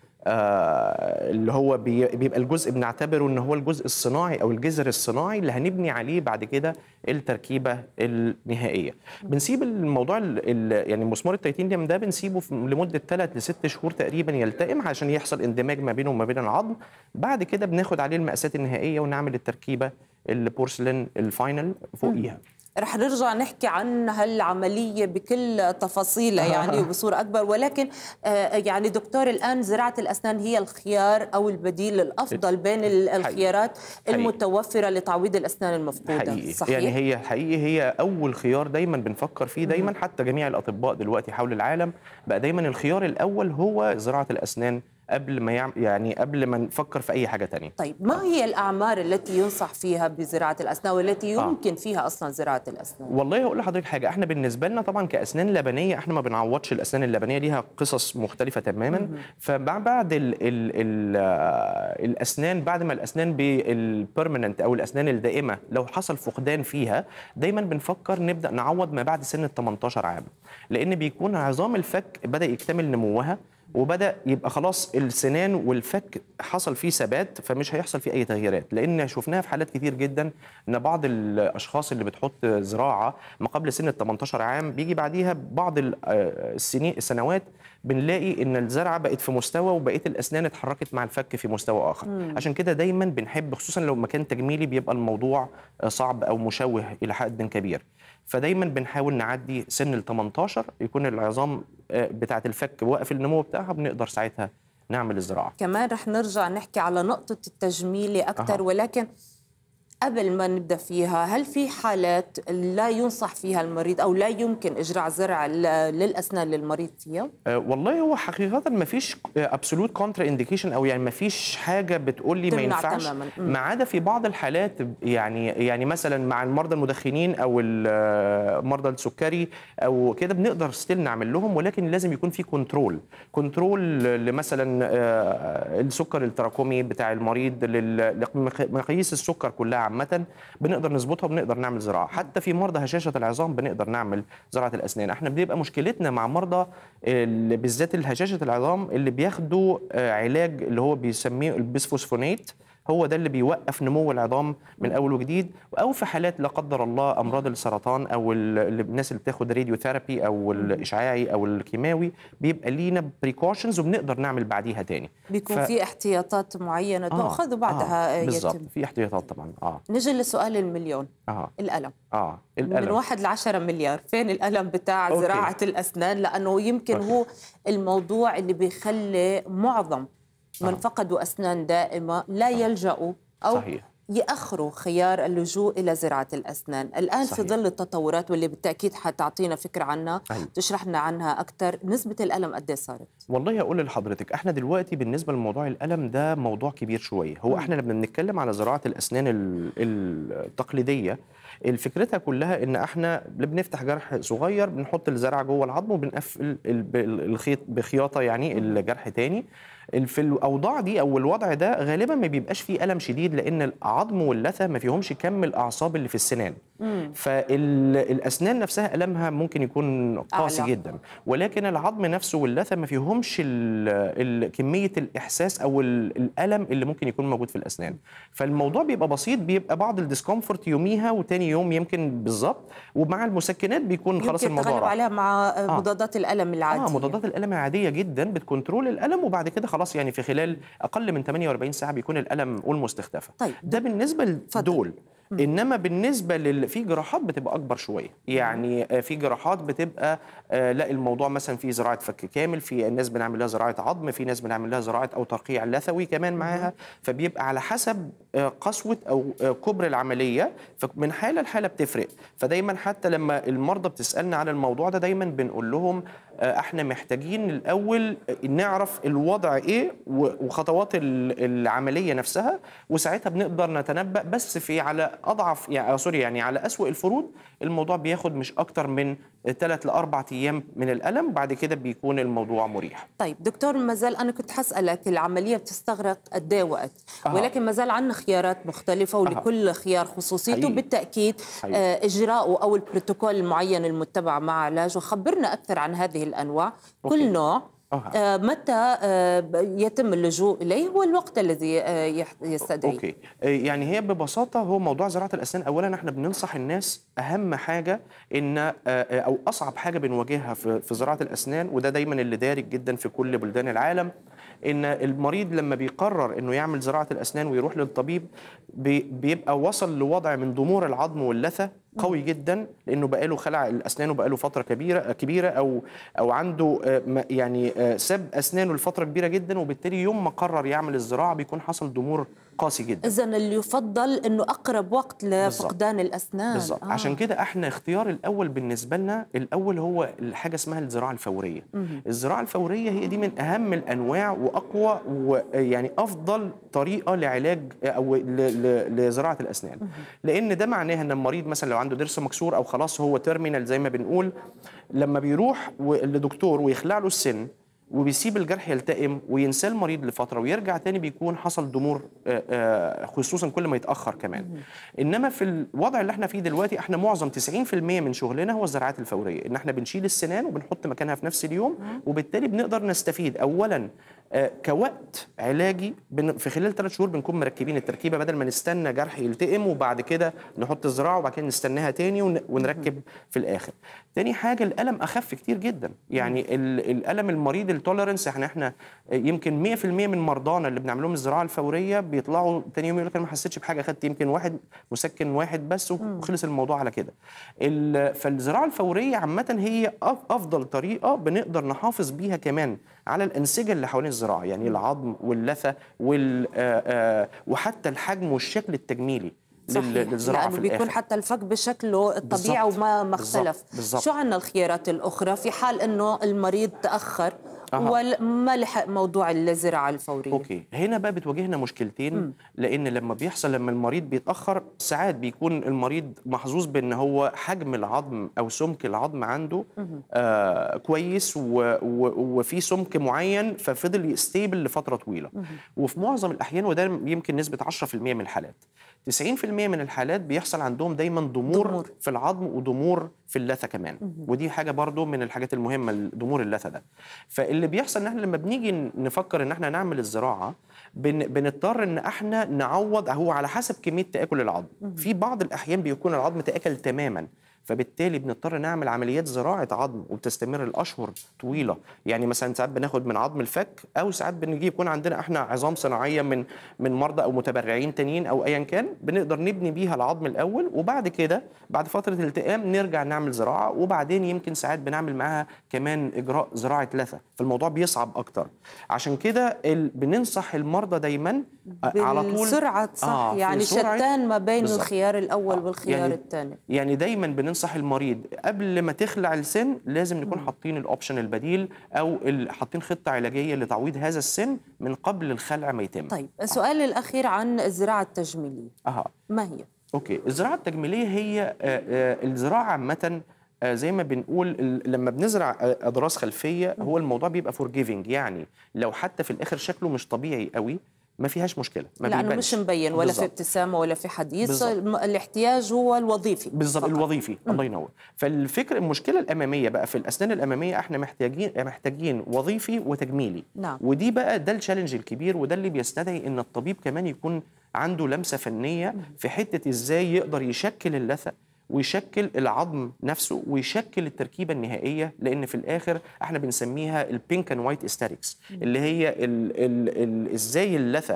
آه اللي هو بي بيبقى الجزء بنعتبره ان هو الجزء الصناعي او الجذر الصناعي اللي هنبني عليه بعد كده التركيبه النهائيه. بنسيب الموضوع ال ال يعني مسمار التيتانيوم ده بنسيبه لمده ثلاث لست شهور تقريبا يلتئم عشان يحصل اندماج ما بينه وما بين العظم. بعد كده بناخد عليه المقاسات النهائيه ونعمل التركيبه البورسلين الفاينل فوقيها. رح نرجع نحكي عن هالعملية بكل تفاصيلها يعني وبصورة أكبر، ولكن يعني دكتور الآن زراعة الأسنان هي الخيار أو البديل الأفضل بين الخيارات حقيقي. المتوفرة لتعويض الأسنان المفقودة. حقيقي. صحيح؟ يعني هي حقيقي هي أول خيار دايما بنفكر فيه دايما، حتى جميع الأطباء دلوقتي حول العالم بقى دايما الخيار الأول هو زراعة الأسنان قبل ما يعمل، يعني قبل ما نفكر في أي حاجة تانية. طيب ما هي الأعمار التي ينصح فيها بزراعة الأسنان والتي يمكن آه. فيها أصلا زراعة الأسنان؟ والله هقول لحضرتك حاجة، احنا بالنسبة لنا طبعا كأسنان لبنية احنا ما بنعوضش الأسنان اللبنية، ليها قصص مختلفة تماما. فبعد ال ال ال الأسنان، بعد ما الأسنان بالبرمننت أو الأسنان الدائمة لو حصل فقدان فيها، دايما بنفكر نبدأ نعوض ما بعد سن ال ثمانية عشر عام، لأن بيكون عظام الفك بدأ يكتمل نموها وبدأ يبقى خلاص السنان والفك حصل فيه ثبات، فمش هيحصل فيه أي تغييرات. لأن شفناها في حالات كتير جدا إن بعض الأشخاص اللي بتحط زراعة ما قبل سن ال ثمانية عشر عام بيجي بعديها بعض السنين السنوات بنلاقي إن الزرعة بقت في مستوى وبقية الأسنان اتحركت مع الفك في مستوى آخر. مم. عشان كده دايما بنحب، خصوصا لو مكان تجميلي بيبقى الموضوع صعب أو مشوه إلى حد كبير، فدايما بنحاول نعدي سن ال ثمانية عشر يكون العظام بتاعة الفك واقف النمو بتاعها، بنقدر ساعتها نعمل الزراعة. كمان رح نرجع نحكي على نقطة التجميل أكثر. أه. ولكن قبل ما نبدأ فيها، هل في حالات لا ينصح فيها المريض أو لا يمكن إجراء زرع للأسنان للمريض فيها؟ أه والله هو حقيقة ما فيش absolute contra indication، أو يعني ما فيش حاجة بتقول لي ما ينفعش، ما عدا في بعض الحالات يعني يعني مثلا مع المرضى المدخنين أو مرضى السكري أو كده بنقدر ستيل نعمل لهم، ولكن لازم يكون في كنترول كنترول لمثلا السكر التراكمي بتاع المريض، لمقاييس السكر كلها عامة بنقدر نظبطها وبنقدر نعمل زراعة. حتى في مرضى هشاشة العظام بنقدر نعمل زراعة الأسنان. احنا بنبقى مشكلتنا مع مرضى بالذات الهشاشة العظام اللي بياخدوا علاج اللي هو بيسميه البسفوسفونات، هو ده اللي بيوقف نمو العظام من اول وجديد. او في حالات لا قدر الله امراض السرطان او الناس اللي بتاخد راديو ثيرابي او الاشعاعي او الكيماوي، بيبقى لينا بريكوشنز وبنقدر نعمل بعديها تاني. بيكون ف... في احتياطات معينه آه تاخذ وبعدها آه بالضبط، في احتياطات طبعا. اه نجي لسؤال المليون. اه الالم. اه الالم من واحد لعشرة مليار، فين الالم بتاع أوكي. زراعه الاسنان؟ لانه يمكن أوكي. هو الموضوع اللي بيخلي معظم من فقدوا أسنان دائمة لا يلجأوا أو صحيح. يأخروا خيار اللجوء إلى زراعة الأسنان. الآن صحيح. في ظل التطورات واللي بالتأكيد حتعطينا فكرة عنها، صحيح. تشرح لنا عنها أكثر، نسبة الألم قد ايه صارت؟ والله أقول لحضرتك احنا دلوقتي بالنسبة لموضوع الألم ده موضوع كبير شوية. هو م. احنا لما بنتكلم على زراعة الأسنان التقليدية، الفكرتها كلها ان احنا بنفتح جرح صغير، بنحط الزرعه جوه العظم وبنقفل الخيط بخياطه يعني الجرح تاني. في الاوضاع دي او الوضع ده غالبا ما بيبقاش فيه الم شديد، لان العظم واللثه ما فيهمش كم الاعصاب اللي في السنان، فالاسنان نفسها المها ممكن يكون قاسي أعلى. جدا، ولكن العظم نفسه واللثه ما فيهمش كميه الاحساس او الالم اللي ممكن يكون موجود في الاسنان. فالموضوع بيبقى بسيط، بيبقى بعض الديسكومفورت يوميها وتاني يوم يمكن بالظبط، ومع المسكنات بيكون خلاص الموضوع يمكن تغلب عليها مع آه. مضادات الالم العاديه. اه مضادات الالم العاديه جدا بتكنترول الالم، وبعد كده خلاص يعني في خلال اقل من ثمانية وأربعين ساعه بيكون الالم اولموست اختفى. طيب ده بالنسبه لدول. انما بالنسبه لل في جراحات بتبقى اكبر شويه، يعني في جراحات بتبقى لا الموضوع مثلا في زراعه فك كامل، في ناس بنعمل لها زراعه عظم، في ناس بنعمل لها زراعه او ترقيع لثوي كمان معاها، فبيبقى على حسب قسوه او كبر العمليه، فمن حاله لحاله بتفرق. فدايما حتى لما المرضى بتسالنا على الموضوع ده دايما بنقول لهم احنا محتاجين الاول نعرف الوضع ايه وخطوات العمليه نفسها، وساعتها بنقدر نتنبأ. بس في على اضعف يعني سوري يعني على اسوأ الفروض الموضوع بياخد مش اكتر من ثلاث لاربع ايام من الالم، بعد كده بيكون الموضوع مريح. طيب دكتور، ما زال انا كنت حسألك العمليه بتستغرق قد ايه وقت؟ أه. ولكن ما زال عندنا خيارات مختلفه، ولكل خيار خصوصيته. حقيقي. بالتاكيد حقيقي. اجراءه او البروتوكول المعين المتبع مع علاجه. خبرنا اكثر عن هذه الانواع. أوكي. كل نوع آه متى آه يتم اللجوء إليه والوقت الذي آه يستدعي؟ أوكي. يعني هي ببساطة هو موضوع زراعة الأسنان، أولا احنا بننصح الناس أهم حاجة إن آه أو أصعب حاجة بنواجهها في, في زراعة الأسنان، وده دايما اللي دارج جدا في كل بلدان العالم، إن المريض لما بيقرر إنه يعمل زراعة الأسنان ويروح للطبيب بي بيبقى وصل لوضع من ضمور العظم واللثة قوي جدا، لانه بقاله خلع الاسنان وبقاله فتره كبيره كبيره او او عنده يعني ساب اسنانه لفتره كبيره جدا، وبالتالي يوم ما قرر يعمل الزراعه بيكون حصل ضمور قاسي جدا. اذا اللي يفضل انه اقرب وقت لفقدان بالزبط. الاسنان بالظبط. آه. عشان كده احنا اختيار الاول بالنسبه لنا الاول هو الحاجه اسمها الزراعه الفوريه. مم. الزراعه الفوريه هي دي من اهم الانواع واقوى ويعني افضل طريقه لعلاج او لزراعه الاسنان. مم. لان ده معناها ان المريض مثلا لو عنده ضرس مكسور او خلاص هو تيرمينال زي ما بنقول، لما بيروح لدكتور ويخلع له السن وبيسيب الجرح يلتئم وينساه المريض لفتره ويرجع تاني بيكون حصل ضمور، خصوصا كل ما يتاخر كمان. انما في الوضع اللي احنا فيه دلوقتي احنا معظم تسعين بالمئة من شغلنا هو الزراعات الفوريه، ان احنا بنشيل السنان وبنحط مكانها في نفس اليوم، وبالتالي بنقدر نستفيد اولا كوقت علاجي في خلال ثلاث شهور بنكون مركبين التركيبه بدل ما نستنى جرح يلتئم وبعد كده نحط الزراعه وبعد كده نستناها تاني ونركب في الاخر. تاني حاجه الالم اخف كتير جدا، يعني الالم المريض التوليرنس احنا احنا يمكن مئة بالمئة من مرضانا اللي بنعمل لهم الزراعه الفوريه بيطلعوا تاني يوم يقول لك انا ما حسيتش بحاجه، اخدت يمكن واحد مسكن واحد بس وخلص الموضوع على كده. فالزراعه الفوريه عامه هي افضل طريقه بنقدر نحافظ بيها كمان على الانسجه اللي حوالين الزراعه، يعني العظم واللثه وال وحتى الحجم والشكل التجميلي للزراعه لأنه في بيكون الآخر. حتى الفك بشكله الطبيعي وما ما اختلف. شو عندنا الخيارات الاخرى في حال انه المريض تاخر أه. وما لحق موضوع الزراعه الفوريه؟ اوكي، هنا بقى بتواجهنا مشكلتين. م. لان لما بيحصل لما المريض بيتاخر ساعات بيكون المريض محظوظ بان هو حجم العظم او سمك العظم عنده آه كويس وفي سمك معين ففضل ستيبل لفتره طويله. م. وفي معظم الاحيان وده يمكن نسبه عشرة بالمئة من الحالات، تسعين بالمئة من الحالات بيحصل عندهم دايما ضمور, ضمور في العظم وضمور في اللثه كمان. م. ودي حاجه برضو من الحاجات المهمه ضمور اللثه ده. فاللي بيحصل ان احنا لما بنيجي نفكر ان احنا نعمل الزراعه بن بنضطر ان احنا نعوض هو على حسب كميه تاكل العظم. م. في بعض الاحيان بيكون العظم تاكل تماما، فبالتالي بنضطر نعمل عمليات زراعه عظم وبتستمر الاشهر طويله. يعني مثلا ساعات بناخد من عظم الفك او ساعات بنجي يكون عندنا احنا عظام صناعيه من من مرضى او متبرعين تانيين او ايا كان، بنقدر نبني بيها العظم الاول وبعد كده بعد فتره الالتئام نرجع نعمل زراعه، وبعدين يمكن ساعات بنعمل معاها كمان اجراء زراعه لثه، فالموضوع بيصعب اكتر. عشان كده بننصح المرضى دايما على طول بسرعه صح آه يعني شتان ما بين بالزبط. الخيار الاول آه والخيار يعني الثاني. يعني دايما بننصح المريض قبل ما تخلع السن لازم نكون حاطين الاوبشن البديل او حاطين خطه علاجيه لتعويض هذا السن من قبل الخلع ما يتم. طيب السؤال آه. الاخير عن الزراعه التجميليه. اها ما هي؟ اوكي، الزراعه التجميليه هي الزراعه عامه زي ما بنقول لما بنزرع اضراس خلفيه هو الموضوع بيبقى فورجيفنج، يعني لو حتى في الاخر شكله مش طبيعي قوي ما فيهاش مشكله، ما لانه مش مبين ولا بالزبط. في ابتسامه ولا في حديث بالزبط. الاحتياج هو الوظيفي بالظبط الوظيفي. م. الله ينور. فالفكره المشكله الاماميه بقى في الاسنان الاماميه احنا محتاجين محتاجين وظيفي وتجميلي. نعم. ودي بقى ده التشالنج الكبير وده اللي بيستدعي ان الطبيب كمان يكون عنده لمسه فنيه في حته ازاي يقدر يشكل اللثه ويشكل العظم نفسه ويشكل التركيبه النهائيه، لان في الاخر احنا بنسميها البينك اند وايت استاتيكس اللي هي ال ال ال ازاي اللثه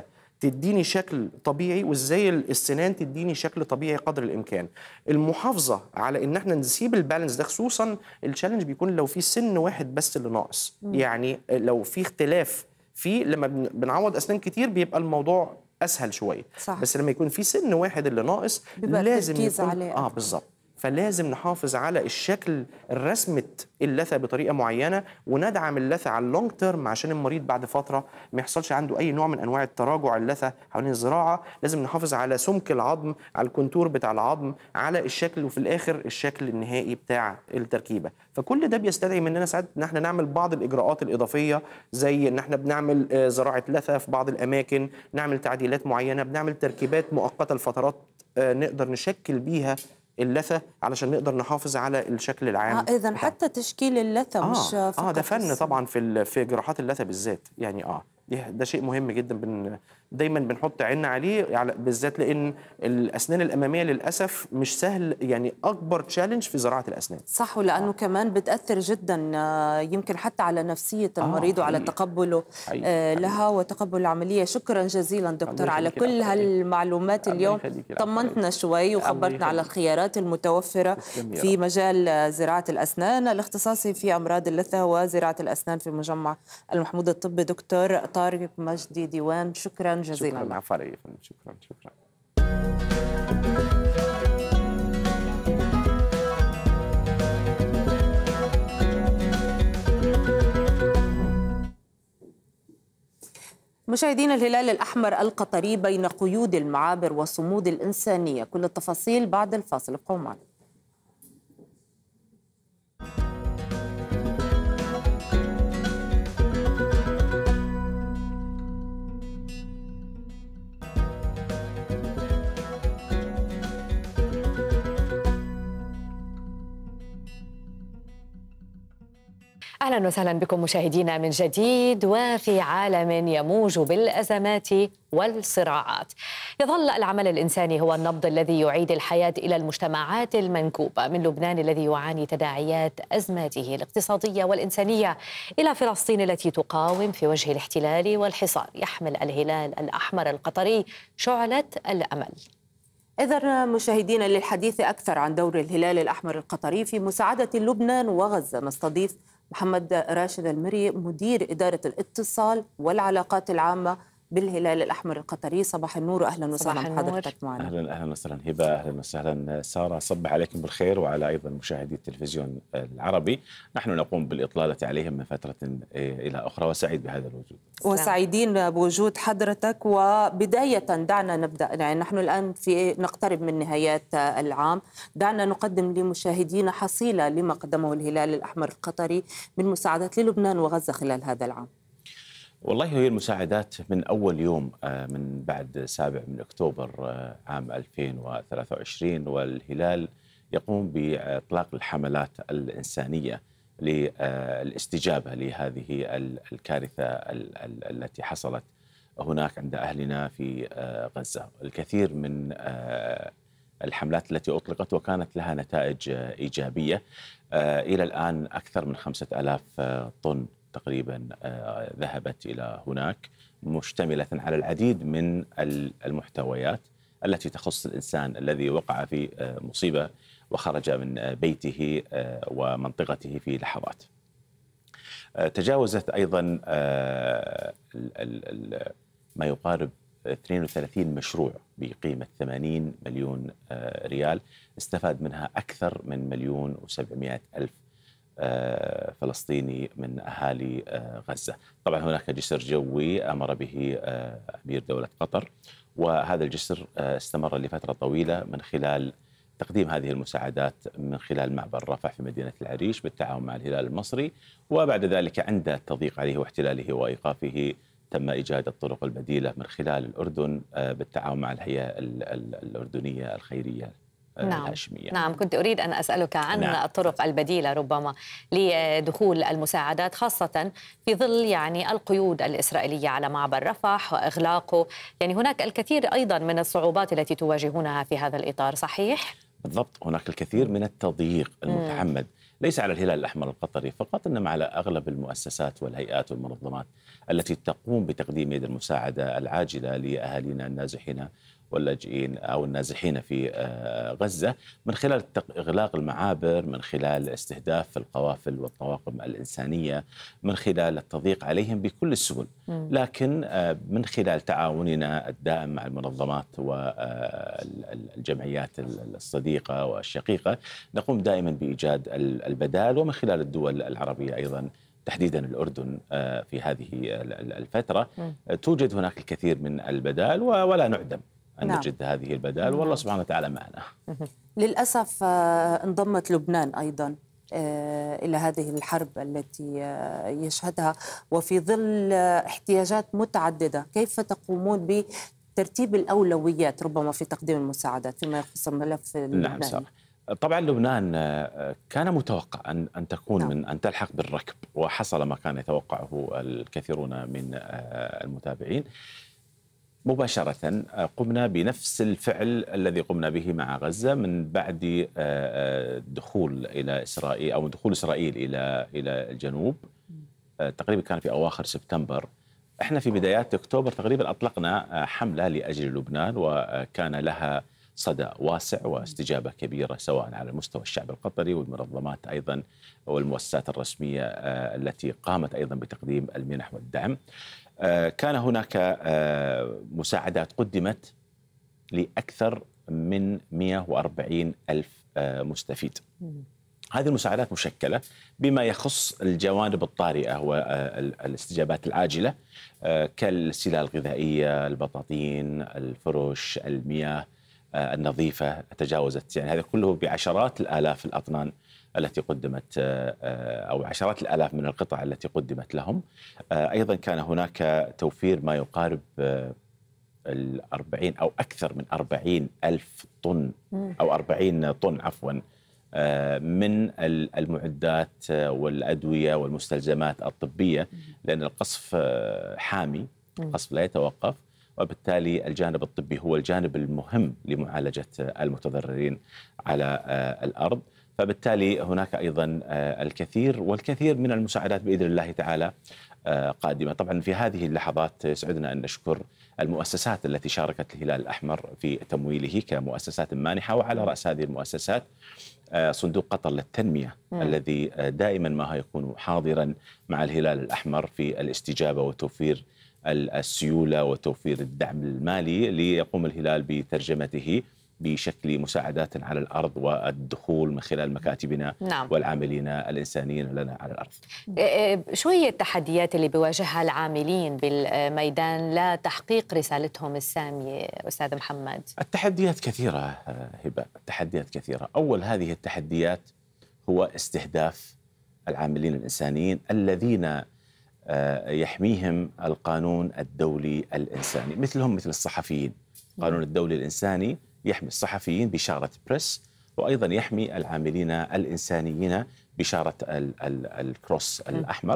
تديني شكل طبيعي وازاي السنان تديني شكل طبيعي قدر الامكان. المحافظه على ان احنا نسيب البالانس ده، خصوصا التشالنج بيكون لو في سن واحد بس اللي ناقص. م. يعني لو في اختلاف في لما بنعوض اسنان كتير بيبقى الموضوع اسهل شويه. صح. بس لما يكون في سن واحد اللي ناقص لازم يكون عليه اه بالظبط، فلازم نحافظ على الشكل الرسمة اللثة بطريقة معينة، وندعم اللثة على اللونج تيرم عشان المريض بعد فترة ما يحصلش عنده أي نوع من أنواع التراجع اللثة حوالين الزراعة. لازم نحافظ على سمك العظم، على الكونتور بتاع العظم، على الشكل، وفي الآخر الشكل النهائي بتاع التركيبة. فكل ده بيستدعي مننا ساعات إن احنا نعمل بعض الإجراءات الإضافية، زي إن احنا بنعمل زراعة لثة في بعض الأماكن، نعمل تعديلات معينة، بنعمل تركيبات مؤقتة لفترات نقدر نشكل بيها اللثة علشان نقدر نحافظ على الشكل العام. آه إذن حتى تشكيل اللثة آه مش فقط اه ده فن طبعا في في جراحات اللثة بالذات. يعني اه ده شيء مهم جدا، بن دايما بنحط عيننا عليه يعني، بالذات لان الاسنان الاماميه للاسف مش سهل، يعني اكبر تشالنج في زراعه الاسنان. صح، ولانه آه. كمان بتاثر جدا يمكن حتى على نفسيه المريض آه وعلى تقبله آه لها وتقبل العمليه. شكرا جزيلا دكتور على كل هالمعلومات اليوم، طمنتنا شوي وخبرتنا على الخيارات المتوفره في مجال زراعه الاسنان. الاختصاصي في امراض اللثه وزراعه الاسنان في مجمع المحمود الطبي دكتور طارق مجدي ديوان، شكرا جزيلا. شكرا عفوا علي، شكرا شكرا. مشاهدينا، الهلال الأحمر القطري بين قيود المعابر والصمود الإنسانية. كل التفاصيل بعد الفاصل، ابقوا معنا. أهلا وسهلا بكم مشاهدينا من جديد. وفي عالم يموج بالأزمات والصراعات، يظل العمل الإنساني هو النبض الذي يعيد الحياة إلى المجتمعات المنكوبة، من لبنان الذي يعاني تداعيات أزماته الاقتصادية والإنسانية إلى فلسطين التي تقاوم في وجه الاحتلال والحصار. يحمل الهلال الأحمر القطري شعلة الأمل. إذن مشاهدينا، للحديث أكثر عن دور الهلال الأحمر القطري في مساعدة لبنان وغزة نستضيف محمد راشد المري، مدير إدارة الاتصال والعلاقات العامة بالهلال الأحمر القطري. صباح النور وأهلا وسهلا بحضرتك معنا. أهلا أهلا وسهلا هبة، أهلا وسهلا سارة، صبح عليكم بالخير وعلى أيضا مشاهدي التلفزيون العربي. نحن نقوم بالإطلالة عليهم من فترة إلى أخرى، وسعيد بهذا الوجود. وسعيدين بوجود حضرتك. وبداية دعنا نبدأ، يعني نحن الآن في نقترب من نهايات العام، دعنا نقدم لمشاهدينا حصيلة لما قدمه الهلال الأحمر القطري من مساعدات للبنان وغزة خلال هذا العام. والله هي المساعدات من أول يوم من بعد سابع من أكتوبر عام ألفين وثلاثة وعشرين، والهلال يقوم بإطلاق الحملات الإنسانية للاستجابة لهذه الكارثة التي حصلت هناك عند أهلنا في غزة. الكثير من الحملات التي أطلقت وكانت لها نتائج إيجابية. إلى الآن أكثر من خمسة آلاف طن تقريبا ذهبت إلى هناك، مشتملة على العديد من المحتويات التي تخص الإنسان الذي وقع في مصيبة وخرج من بيته ومنطقته في لحظات. تجاوزت أيضا ما يقارب اثنين وثلاثين مشروع بقيمة ثمانين مليون ريال، استفاد منها أكثر من مليون وسبعمائة ألف فلسطيني من أهالي غزة. طبعا هناك جسر جوي أمر به أمير دولة قطر، وهذا الجسر استمر لفترة طويلة من خلال تقديم هذه المساعدات من خلال معبر رفح في مدينة العريش بالتعاون مع الهلال المصري، وبعد ذلك عند التضييق عليه واحتلاله وإيقافه تم إيجاد الطرق البديلة من خلال الأردن بالتعاون مع الهيئة الأردنية الخيرية نعم. الهاشمية. نعم، كنت أريد أن أسألك عن نعم. الطرق البديلة ربما لدخول المساعدات، خاصة في ظل يعني القيود الإسرائيلية على معبر رفح وإغلاقه. يعني هناك الكثير أيضا من الصعوبات التي تواجهونها في هذا الإطار، صحيح؟ بالضبط، هناك الكثير من التضييق المتعمد ليس على الهلال الأحمر القطري فقط، إنما على أغلب المؤسسات والهيئات والمنظمات التي تقوم بتقديم يد المساعدة العاجلة لأهالينا النازحين واللاجئين أو النازحين في غزة، من خلال إغلاق المعابر، من خلال استهداف القوافل والطواقم الإنسانية، من خلال التضييق عليهم بكل السبل. لكن من خلال تعاوننا الدائم مع المنظمات والجمعيات الصديقة والشقيقة نقوم دائما بإيجاد البدائل، ومن خلال الدول العربية أيضا تحديدا الأردن في هذه الفترة توجد هناك الكثير من البدائل ولا نعدم أن نعم. نجد هذه البدائل، والله سبحانه وتعالى معنا. للأسف انضمت لبنان أيضا إلى هذه الحرب التي يشهدها، وفي ظل احتياجات متعددة كيف تقومون بترتيب الأولويات ربما في تقديم المساعدات فيما يخص الملف اللبناني؟ نعم صح. طبعا لبنان كان متوقع أن أن تكون نعم. من أن تلحق بالركب، وحصل ما كان يتوقعه الكثيرون من المتابعين. مباشرة قمنا بنفس الفعل الذي قمنا به مع غزة من بعد دخول إلى إسرائيل أو دخول إسرائيل إلى إلى الجنوب، تقريبا كان في أواخر سبتمبر. احنا في بدايات أكتوبر تقريبا أطلقنا حملة لأجل لبنان، وكان لها صدى واسع واستجابة كبيرة سواء على مستوى الشعب القطري والمنظمات أيضا والمؤسسات الرسمية التي قامت أيضا بتقديم المنح والدعم. كان هناك مساعدات قدمت لأكثر من مئة وأربعين ألف مستفيد. هذه المساعدات مشكلة بما يخص الجوانب الطارئة والاستجابات العاجلة كالسلع الغذائية، البطاطين، الفرش، المياه النظيفة تجاوزت، يعني هذا كله بعشرات الآلاف الأطنان التي قدمت أو عشرات الآلاف من القطع التي قدمت لهم. أيضا كان هناك توفير ما يقارب الأربعين أو أكثر من أربعين ألف طن أو أربعين طن عفوا من المعدات والأدوية والمستلزمات الطبية، لأن القصف حامي، القصف لا يتوقف، وبالتالي الجانب الطبي هو الجانب المهم لمعالجة المتضررين على الأرض. فبالتالي هناك أيضا الكثير والكثير من المساعدات بإذن الله تعالى قادمة. طبعا في هذه اللحظات يسعدنا أن نشكر المؤسسات التي شاركت الهلال الأحمر في تمويله كمؤسسات مانحة، وعلى رأس هذه المؤسسات صندوق قطر للتنمية م. الذي دائما ما يكون حاضرا مع الهلال الأحمر في الاستجابة وتوفير السيولة وتوفير الدعم المالي ليقوم الهلال بترجمته بشكل مساعدات على الأرض والدخول من خلال مكاتبنا نعم. والعاملين الإنسانيين لنا على الأرض. شوية التحديات اللي بيواجهها العاملين بالميدان لتحقيق رسالتهم السامية أستاذ محمد؟ التحديات كثيرة هبة، التحديات كثيرة. أول هذه التحديات هو استهداف العاملين الإنسانيين الذين يحميهم القانون الدولي الإنساني، مثلهم مثل الصحفيين. القانون الدولي الإنساني يحمي الصحفيين بشارة بريس، وأيضا يحمي العاملين الإنسانيين بشارة ال ال الكروس الأحمر.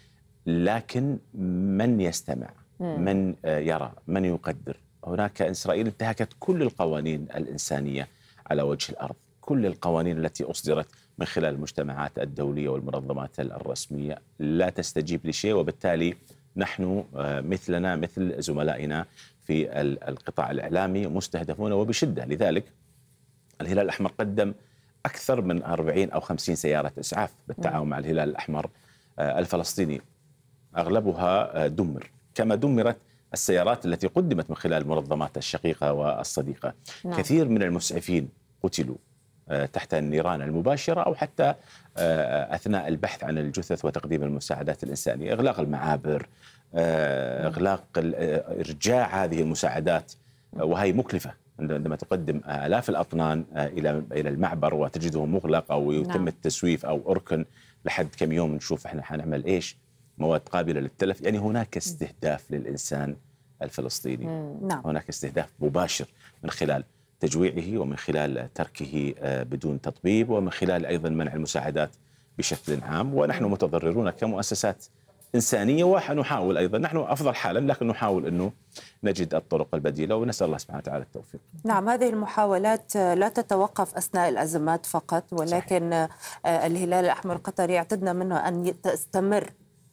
لكن من يستمع، من يرى، من يقدر؟ هناك إسرائيل انتهكت كل القوانين الإنسانية على وجه الأرض، كل القوانين التي أصدرت من خلال المجتمعات الدولية والمنظمات الرسمية لا تستجيب لشيء، وبالتالي نحن مثلنا مثل زملائنا في القطاع الإعلامي مستهدفون وبشدة. لذلك الهلال الأحمر قدم أكثر من أربعين أو خمسين سيارة إسعاف بالتعاون مع الهلال الأحمر الفلسطيني، أغلبها دمر، كما دمرت السيارات التي قدمت من خلال المنظمات الشقيقة والصديقة. نعم. كثير من المسعفين قتلوا تحت النيران المباشرة أو حتى أثناء البحث عن الجثث وتقديم المساعدات الإنسانية. إغلاق المعابر، إغلاق إرجاع هذه المساعدات، وهي مكلفة عندما تقدم آلاف الأطنان إلى إلى المعبر وتجده مغلق أو يتم التسويف أو أركن لحد كم يوم نشوف إحنا حنعمل إيش، مواد قابلة للتلف. يعني هناك استهداف للإنسان الفلسطيني. نعم. هناك استهداف مباشر من خلال تجويعه ومن خلال تركه بدون تطبيب ومن خلال أيضا منع المساعدات بشكل عام. ونحن متضررون كمؤسسات إنسانية، ونحاول أيضا نحن أفضل حالا، لكن نحاول أنه نجد الطرق البديلة ونسأل الله سبحانه وتعالى التوفيق. نعم، هذه المحاولات لا تتوقف أثناء الأزمات فقط، ولكن صحيح. الهلال الأحمر القطري يعتدنا منه أن تستمر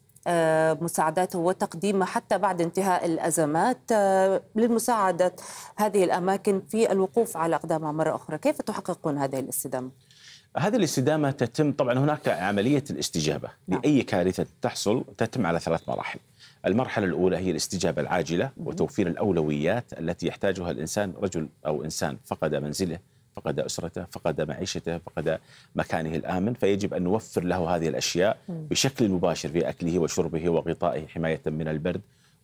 مساعداته وتقديمه حتى بعد انتهاء الأزمات للمساعدة هذه الأماكن في الوقوف على أقدامها مرة أخرى. كيف تحققون هذه الاستدامة؟ هذه الاستدامة تتم طبعا، هناك عملية الاستجابة نعم. لأي كارثة تحصل تتم على ثلاث مراحل. المرحلة الأولى هي الاستجابة العاجلة وتوفير الأولويات التي يحتاجها الإنسان، رجل أو إنسان فقد منزله، فقد أسرته، فقد معيشته، فقد مكانه الآمن، فيجب أن نوفر له هذه الأشياء بشكل مباشر في أكله وشربه وغطائه، حماية من البرد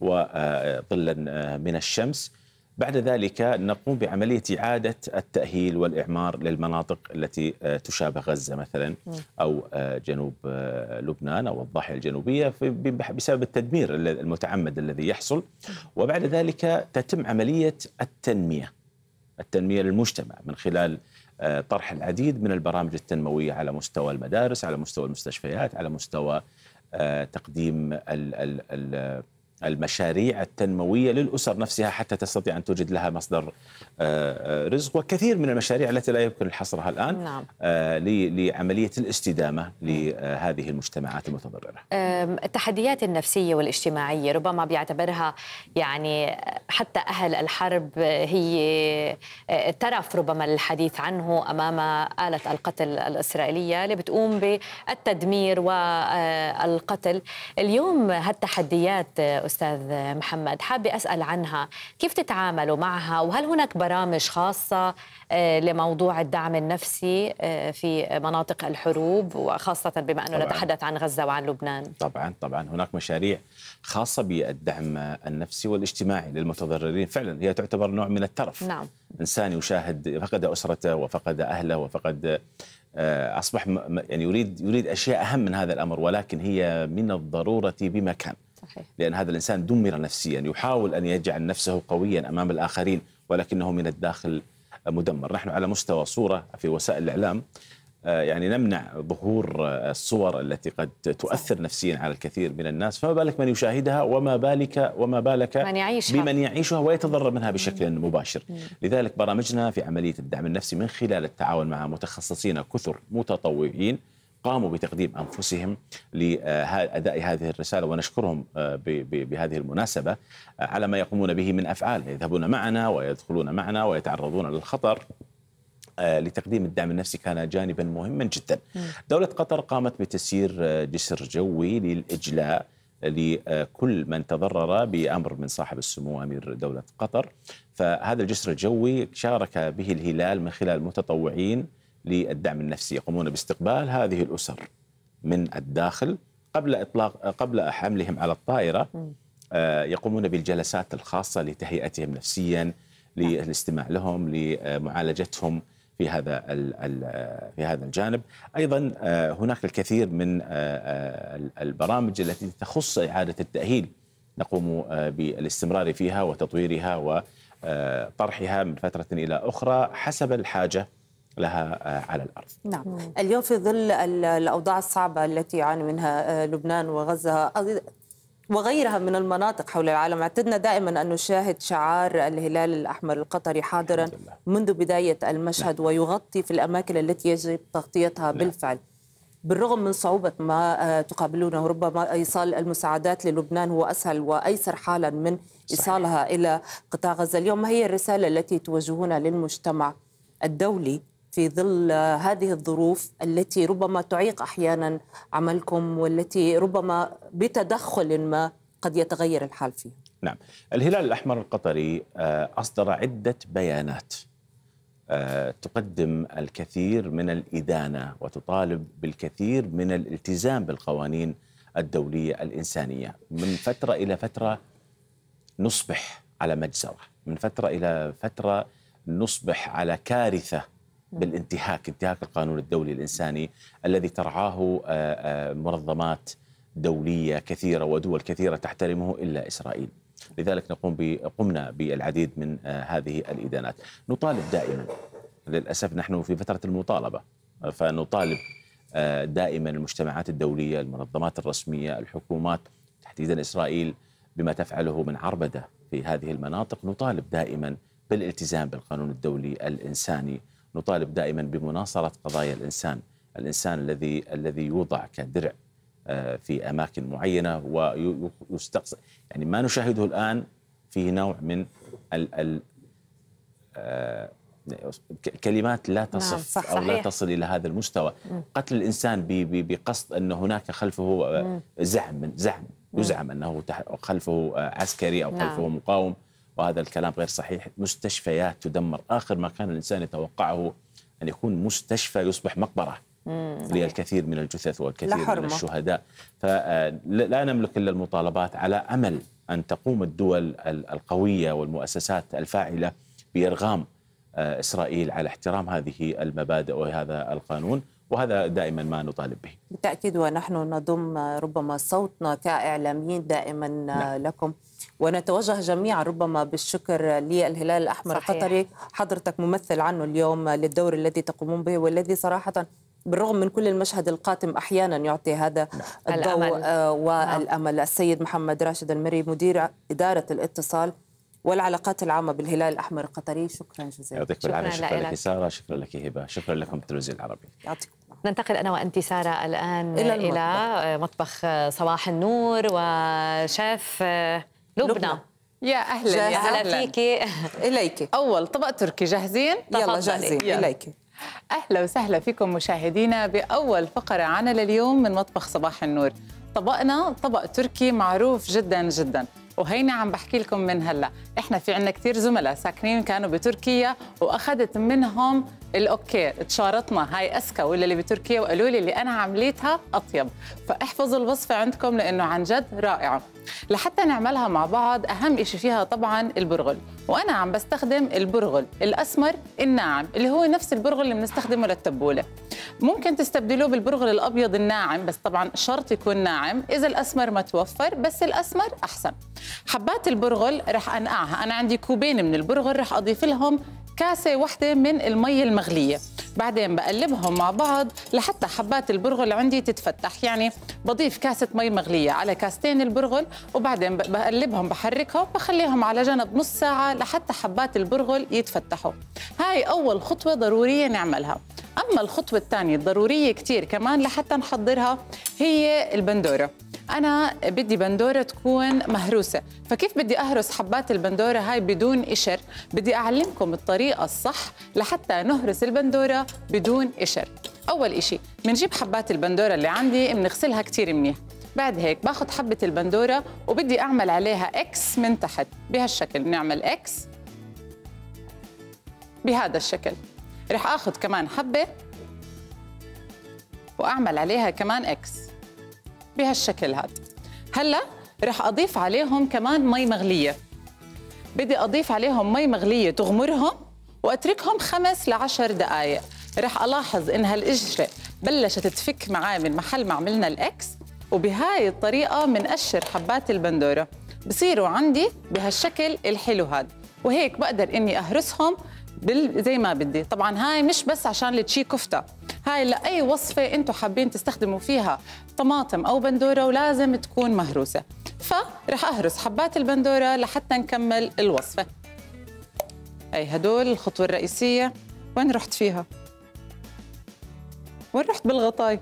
وظلا من الشمس. بعد ذلك نقوم بعملية إعادة التأهيل والإعمار للمناطق التي تشابه غزة مثلا أو جنوب لبنان أو الضاحية الجنوبية بسبب التدمير المتعمد الذي يحصل. وبعد ذلك تتم عملية التنمية التنمية للمجتمع من خلال طرح العديد من البرامج التنموية على مستوى المدارس، على مستوى المستشفيات، على مستوى تقديم ال ال ال المشاريع التنموية للأسر نفسها حتى تستطيع أن توجد لها مصدر رزق، وكثير من المشاريع التي لا يمكن حصرها الآن نعم. لعملية الاستدامة لهذه المجتمعات المتضررة. التحديات النفسية والاجتماعية ربما بيعتبرها يعني حتى أهل الحرب هي ترف ربما للحديث عنه أمام آلة القتل الإسرائيلية اللي بتقوم بالتدمير والقتل. اليوم هالتحديات أستاذ محمد حابة أسأل عنها، كيف تتعاملوا معها؟ وهل هناك برامج خاصة لموضوع الدعم النفسي في مناطق الحروب، وخاصة بما أنه نتحدث عن غزة وعن لبنان؟ طبعا طبعا هناك مشاريع خاصة بالدعم النفسي والاجتماعي للمتضررين. فعلا هي تعتبر نوع من الترف. نعم. إنسان يشاهد فقد أسرته وفقد أهله وفقد أصبح يعني يريد يريد أشياء أهم من هذا الأمر، ولكن هي من الضرورة بمكان. صحيح. لأن هذا الإنسان دمر نفسيا، يحاول أن يجعل نفسه قويا أمام الآخرين ولكنه من الداخل مدمر. نحن على مستوى صورة في وسائل الإعلام يعني نمنع ظهور الصور التي قد تؤثر نفسيا على الكثير من الناس، فما بالك من يشاهدها وما بالك وما بالك من يعيشها. بمن يعيشها ويتضرر منها بشكل مباشر. مم. لذلك برامجنا في عملية الدعم النفسي من خلال التعاون مع متخصصين كثر متطوعين قاموا بتقديم أنفسهم لأداء هذه الرسالة، ونشكرهم بهذه المناسبة على ما يقومون به من أفعال. يذهبون معنا ويدخلون معنا ويتعرضون للخطر. لتقديم الدعم النفسي كان جانبا مهما جدا. دولة قطر قامت بتسيير جسر جوي للإجلاء لكل من تضرر بأمر من صاحب السمو أمير دولة قطر. فهذا الجسر الجوي شارك به الهلال من خلال متطوعين للدعم النفسي يقومون باستقبال هذه الأسر من الداخل قبل إطلاق قبل حملهم على الطائرة. يقومون بالجلسات الخاصة لتهيئتهم نفسيا، للاستماع لهم، لمعالجتهم في هذا في هذا الجانب. أيضا هناك الكثير من البرامج التي تخص إعادة التأهيل نقوم بالاستمرار فيها وتطويرها وطرحها من فترة إلى أخرى حسب الحاجة لها على الأرض. نعم. اليوم في ظل الأوضاع الصعبة التي يعاني منها لبنان وغزة وغيرها من المناطق حول العالم، اعتدنا دائما أن نشاهد شعار الهلال الأحمر القطري حاضرا منذ بداية المشهد. نعم. ويغطي في الأماكن التي يجب تغطيتها. نعم. بالفعل بالرغم من صعوبة ما تقابلونه، ربما إيصال المساعدات للبنان هو أسهل وأيسر حالا من إيصالها صحيح. إلى قطاع غزة. اليوم ما هي الرسالة التي توجهونها للمجتمع الدولي في ظل هذه الظروف التي ربما تعيق أحيانا عملكم، والتي ربما بتدخل ما قد يتغير الحال فيه؟ نعم، الهلال الأحمر القطري أصدر عدة بيانات تقدم الكثير من الإدانة وتطالب بالكثير من الالتزام بالقوانين الدولية الإنسانية. من فترة إلى فترة نصبح على مجزرة، من فترة إلى فترة نصبح على كارثة بالانتهاك، انتهاك القانون الدولي الإنساني الذي ترعاه منظمات دولية كثيرة ودول كثيرة تحترمه إلا إسرائيل. لذلك نقوم قمنا بالعديد من هذه الإدانات. نطالب دائما، للأسف نحن في فترة المطالبة، فنطالب دائما المجتمعات الدولية، المنظمات الرسمية، الحكومات تحديدا إسرائيل بما تفعله من عربدة في هذه المناطق. نطالب دائما بالالتزام بالقانون الدولي الإنساني، نطالب دائما بمناصرة قضايا الإنسان، الإنسان الذي الذي يوضع كدرع في أماكن معينة ويستقصى. يعني ما نشاهده الآن فيه نوع من ال ال كلمات لا تصف نعم أو لا تصل إلى هذا المستوى. م. قتل الإنسان بقصد أن هناك خلفه م. زعم من زعم يزعم أنه خلفه عسكري أو خلفه نعم. مقاوم، وهذا الكلام غير صحيح. مستشفيات تدمر، آخر ما كان الإنسان يتوقعه أن يكون مستشفى يصبح مقبرة للكثير من الجثث والكثير من الشهداء. فلا نملك إلا المطالبات على أمل أن تقوم الدول القوية والمؤسسات الفاعلة بإرغام إسرائيل على احترام هذه المبادئ وهذا القانون، وهذا دائما ما نطالب به. بالتأكيد، ونحن نضم ربما صوتنا كإعلاميين دائما نعم. لكم، ونتوجه جميعا ربما بالشكر للهلال الأحمر صحيح. القطري، حضرتك ممثل عنه اليوم للدور الذي تقومون به، والذي صراحة بالرغم من كل المشهد القاتم أحيانا يعطي هذا نعم. الضوء الأمل. آه والأمل نعم. السيد محمد راشد المري، مدير إدارة الاتصال والعلاقات العامة بالهلال الأحمر القطري، شكرا جزيلا. يعطيك العافية. شكرا لك سارة، شكرا لك هبة، شكرا لكم التلفزيون العربي. يعطيكم. ننتقل أنا وأنت سارة الآن إلى, إلى مطبخ صباح النور وشيف لبنى. يا أهلا، يا أهلا فيكي. إليك أول طبق تركي، جاهزين؟ يلا جاهزين. يلا. إليك. أهلا وسهلا فيكم مشاهدينا بأول فقرة عنا لليوم من مطبخ صباح النور. طبقنا طبق تركي معروف جدا جدا، وهينا عم بحكي لكم من هلا. احنا في عنا كثير زملاء ساكنين كانوا بتركيا، واخذت منهم الاوكي، تشارطنا هاي اسكا ولا اللي بتركيا، وقالوا لي اللي انا عمليتها اطيب، فاحفظوا الوصفه عندكم لانه عن جد رائعه. لحتى نعملها مع بعض اهم شيء فيها طبعا البرغل، وانا عم بستخدم البرغل الاسمر الناعم اللي هو نفس البرغل اللي بنستخدمه للتبوله. ممكن تستبدلوه بالبرغل الابيض الناعم، بس طبعا شرط يكون ناعم. اذا الاسمر ما توفر، بس الاسمر احسن. حبات البرغل رح انقعها، انا عندي كوبين من البرغل رح اضيف لهم كاسه واحده من المي المغليه، بعدين بقلبهم مع بعض لحتى حبات البرغل عندي تتفتح. يعني بضيف كاسه مي مغليه على كاستين البرغل، وبعدين بقلبهم بحركهم بخليهم على جنب نص ساعه لحتى حبات البرغل يتفتحوا. هاي اول خطوه ضروريه نعملها. اما الخطوه الثانيه الضروريه كثير كمان لحتى نحضرها هي البندوره. أنا بدي بندورة تكون مهروسة، فكيف بدي أهرس حبات البندورة هاي بدون قشر؟ بدي أعلمكم الطريقة الصح لحتى نهرس البندورة بدون قشر. أول إشي بنجيب حبات البندورة اللي عندي بنغسلها كتير منيح، بعد هيك باخد حبة البندورة وبدي أعمل عليها إكس من تحت بهالشكل. بنعمل إكس بهذا الشكل. رح آخد كمان حبة وأعمل عليها كمان إكس بهالشكل هذا. هلا رح اضيف عليهم كمان مي مغليه، بدي اضيف عليهم مي مغليه تغمرهم واتركهم خمس لعشر دقائق. رح الاحظ ان هالقشره بلشت تفك معاي من محل ما عملنا الاكس، وبهاي الطريقه بنقشر حبات البندوره بصيروا عندي بهالشكل الحلو هذا، وهيك بقدر اني اهرسهم زي ما بدي. طبعا هاي مش بس عشان التشي كفته، هاي لأي وصفة أنتم حابين تستخدموا فيها طماطم أو بندورة ولازم تكون مهروسة. فرح أهرس حبات البندورة لحتى نكمل الوصفة. أي هدول الخطوة الرئيسية. وين رحت فيها؟ وين رحت بالغطاي؟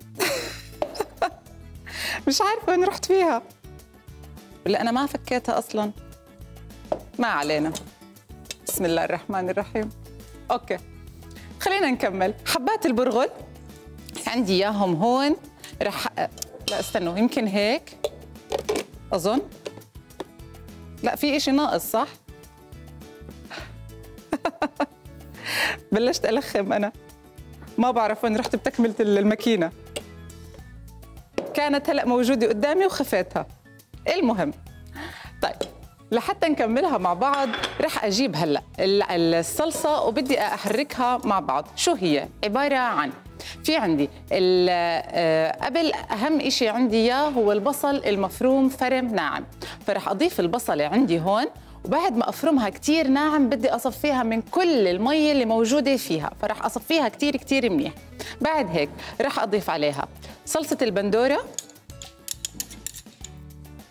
مش عارفة وين رحت فيها، ولا أنا ما فكيتها أصلاً. ما علينا. بسم الله الرحمن الرحيم. أوكي، خلينا نكمل. حبات البرغل عندي اياهم هون. رح لا استنوا، يمكن هيك اظن. لا، في اشي ناقص صح؟ بلشت الخم انا، ما بعرف وين رحت بتكملة الماكينة. كانت هلا موجودة قدامي وخفيتها. المهم، طيب لحتى نكملها مع بعض رح أجيب هلأ الصلصة وبدي أحركها مع بعض. شو هي؟ عبارة عن في عندي قبل أهم إشي عندي إياه هو البصل المفروم فرم ناعم، فرح أضيف البصلة عندي هون، وبعد ما أفرمها كتير ناعم بدي أصفيها من كل المية اللي موجودة فيها، فرح أصفيها كتير كتير منيح. بعد هيك رح أضيف عليها صلصة البندورة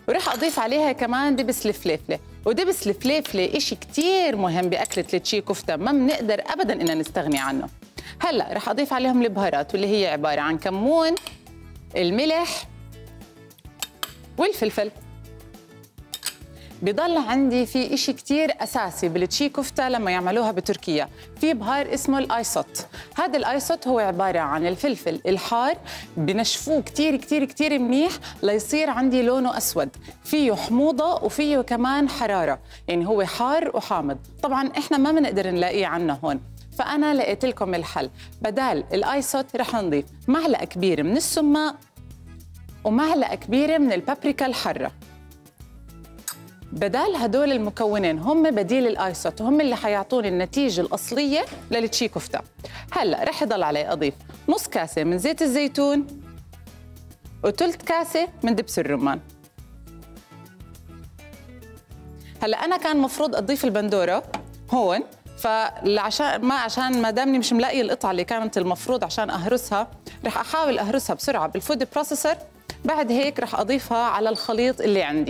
وراح اضيف عليها كمان دبس الفليفله، ودبس الفليفله إشي كتير مهم باكله التشي كفته، ما بنقدر ابدا اننا نستغني عنه. هلا راح اضيف عليهم البهارات واللي هي عباره عن كمون، الملح والفلفل. بضل عندي في إشي كتير أساسي بالتشي كفتة لما يعملوها بتركيا، في بهار اسمه الآيسوت. هذا الآيسوت هو عبارة عن الفلفل الحار، بنشفوه كتير كتير كتير منيح ليصير عندي لونه أسود، فيه حموضة وفيه كمان حرارة، يعني هو حار وحامض. طبعاً إحنا ما بنقدر نلاقيه عنا هون، فأنا لقيت لكم الحل. بدال الآيسوت رح نضيف معلقة كبيرة من السماق ومعلقة كبيرة من البابريكا الحارة. بدال هدول المكونين هم بديل الايسوت، وهم اللي حيعطوني النتيجه الاصليه للتشي كفته. هلا رح يضل علي اضيف نص كاسه من زيت الزيتون وثلث كاسه من دبس الرمان. هلا انا كان مفروض اضيف البندوره هون، فعشان ما عشان ما دامني مش ملاقيه القطعه اللي كانت المفروض عشان اهرسها، رح احاول اهرسها بسرعه بالفود بروسيسور. بعد هيك رح اضيفها على الخليط اللي عندي.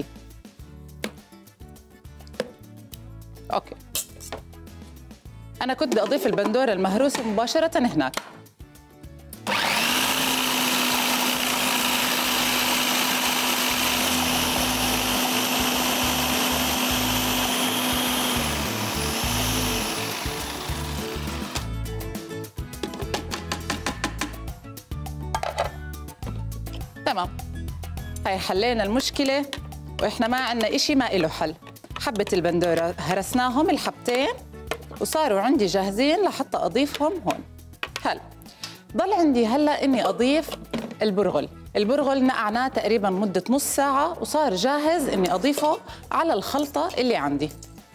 اوكي، انا كنت بدي اضيف البندوره المهروسه مباشره هناك. تمام، هاي حلينا المشكله، واحنا ما عندنا إشي ما إله حل. حبة البندورة هرسناهم الحبتين وصاروا عندي جاهزين لحتى أضيفهم هون. هلا ضل عندي هلا إني أضيف البرغل. البرغل نقعناه تقريبا مدة نص ساعة وصار جاهز إني أضيفه على الخلطة اللي عندي.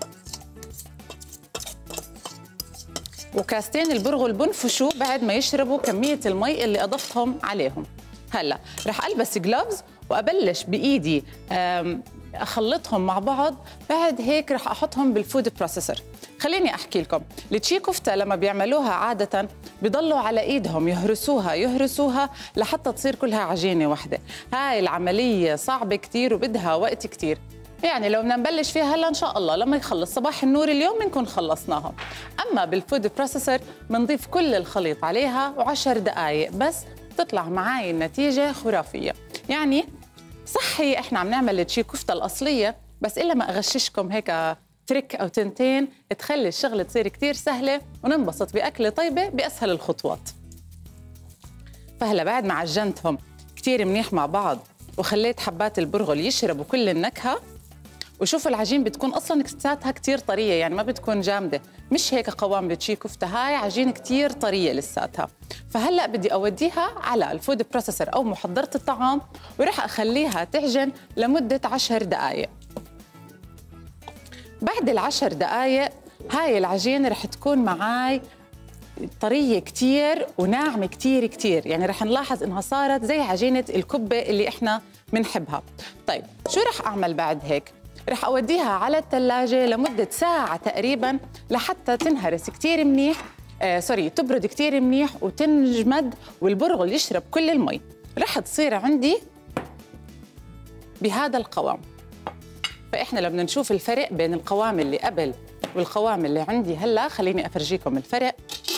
وكاستين البرغل بنفشوا بعد ما يشربوا كمية المي اللي أضفتهم عليهم. هلا رح ألبس جلوفز وأبلش بإيدي أخلطهم مع بعض. بعد هيك رح أحطهم بالفود بروسيسور. خليني أحكي لكم، التشي كفتة لما بيعملوها عادة بيضلوا على إيدهم يهرسوها يهرسوها لحتى تصير كلها عجينة واحدة. هاي العملية صعبة كتير وبدها وقت كتير، يعني لو بدنا نبلش فيها هلا إن شاء الله لما يخلص صباح النور اليوم بنكون خلصناها. أما بالفود بروسيسور بنضيف كل الخليط عليها وعشر دقايق بس تطلع معاي النتيجة خرافية. يعني صحي احنا عم نعمل التشي كفتة الأصلية، بس إلا ما أغششكم هيك تريك أو تنتين تخلي الشغلة تصير كتير سهلة وننبسط بأكلة طيبة بأسهل الخطوات. فهلا بعد ما عجنتهم كتير منيح مع بعض وخليت حبات البرغل يشربوا كل النكهة، وشوفوا العجين بتكون أصلاً لساتها كتير طرية، يعني ما بتكون جامدة، مش هيك قوام التشي كفتة، هاي عجين كتير طرية لساتها. فهلأ بدي أوديها على الفود بروسيسور أو محضرة الطعام ورح أخليها تعجن لمدة عشر دقايق. بعد العشر دقايق هاي العجينة رح تكون معاي طرية كتير وناعمة كتير كتير، يعني رح نلاحظ إنها صارت زي عجينة الكبة اللي إحنا بنحبها. طيب شو رح أعمل بعد هيك؟ رح أوديها على الثلاجة لمدة ساعة تقريباً لحتى تنهرس كتير منيح، آه سوري تبرد كتير منيح وتنجمد والبرغل يشرب كل المي. رح تصير عندي بهذا القوام. فإحنا لو بدنا نشوف الفرق بين القوام اللي قبل والقوام اللي عندي هلا، خليني أفرجيكم الفرق.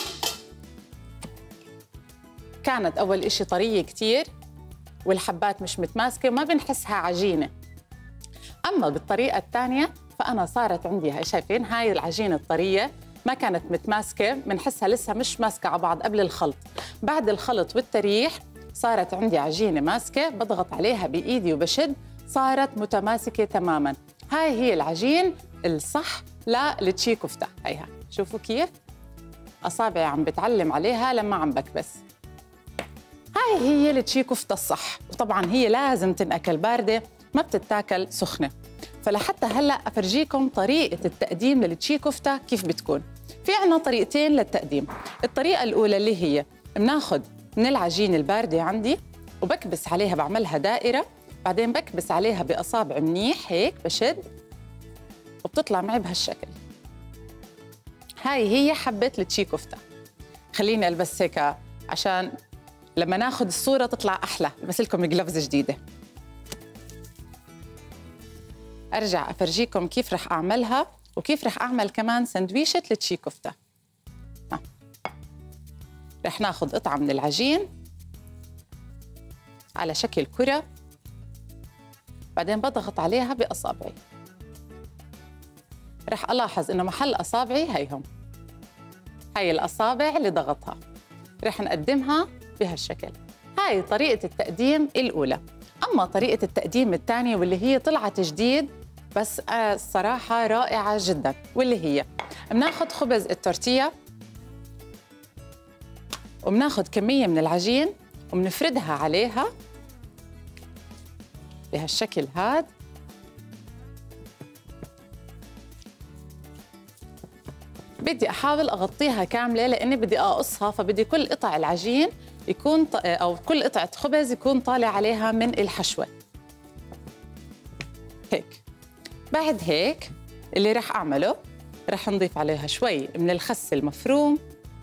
كانت أول إشي طرية كتير والحبات مش متماسكة وما بنحسها عجينة. أما بالطريقة الثانية فأنا صارت عندي، هاي شايفين هاي العجينة الطرية ما كانت متماسكة، بنحسها لسه مش ماسكة على بعض قبل الخلط. بعد الخلط والتريح صارت عندي عجينة ماسكة، بضغط عليها بإيدي وبشد صارت متماسكة تماماً. هاي هي العجين الصح للتشي كفتة. هيها شوفوا كيف أصابعي عم بتعلم عليها لما عم بكبس. هاي هي التشي كفتة الصح، وطبعاً هي لازم تنأكل باردة، ما بتتاكل سخنة. فلحتى هلأ أفرجيكم طريقة التقديم للتشي كفتة كيف بتكون. في عنا طريقتين للتقديم. الطريقة الأولى اللي هي بناخد من العجين الباردة عندي وبكبس عليها، بعملها دائرة، بعدين بكبس عليها بأصابع منيح هيك بشد وبتطلع معي بهالشكل. هاي هي حبة التشي كفتة. خليني ألبس هيك عشان لما ناخد الصورة تطلع أحلى. بس لكم جلوفز جديدة. ارجع افرجيكم كيف رح اعملها وكيف رح اعمل كمان سندويشة التشي كفتة. ها. رح ناخذ قطعة من العجين على شكل كرة، بعدين بضغط عليها بأصابعي. رح ألاحظ إنه محل أصابعي هيهم، هاي الأصابع اللي ضغطها، رح نقدمها بهالشكل. هاي طريقة التقديم الأولى. أما طريقة التقديم الثانية واللي هي طلعت جديد بس الصراحة رائعة جدا، واللي هي بناخذ خبز التورتية وبناخذ كمية من العجين وبنفردها عليها بهالشكل هاد. بدي أحاول أغطيها كاملة لأني بدي أقصها، فبدي كل قطع العجين يكون أو كل قطعة خبز يكون طالع عليها من الحشوة هيك. بعد هيك اللي رح أعمله رح نضيف عليها شوي من الخس المفروم،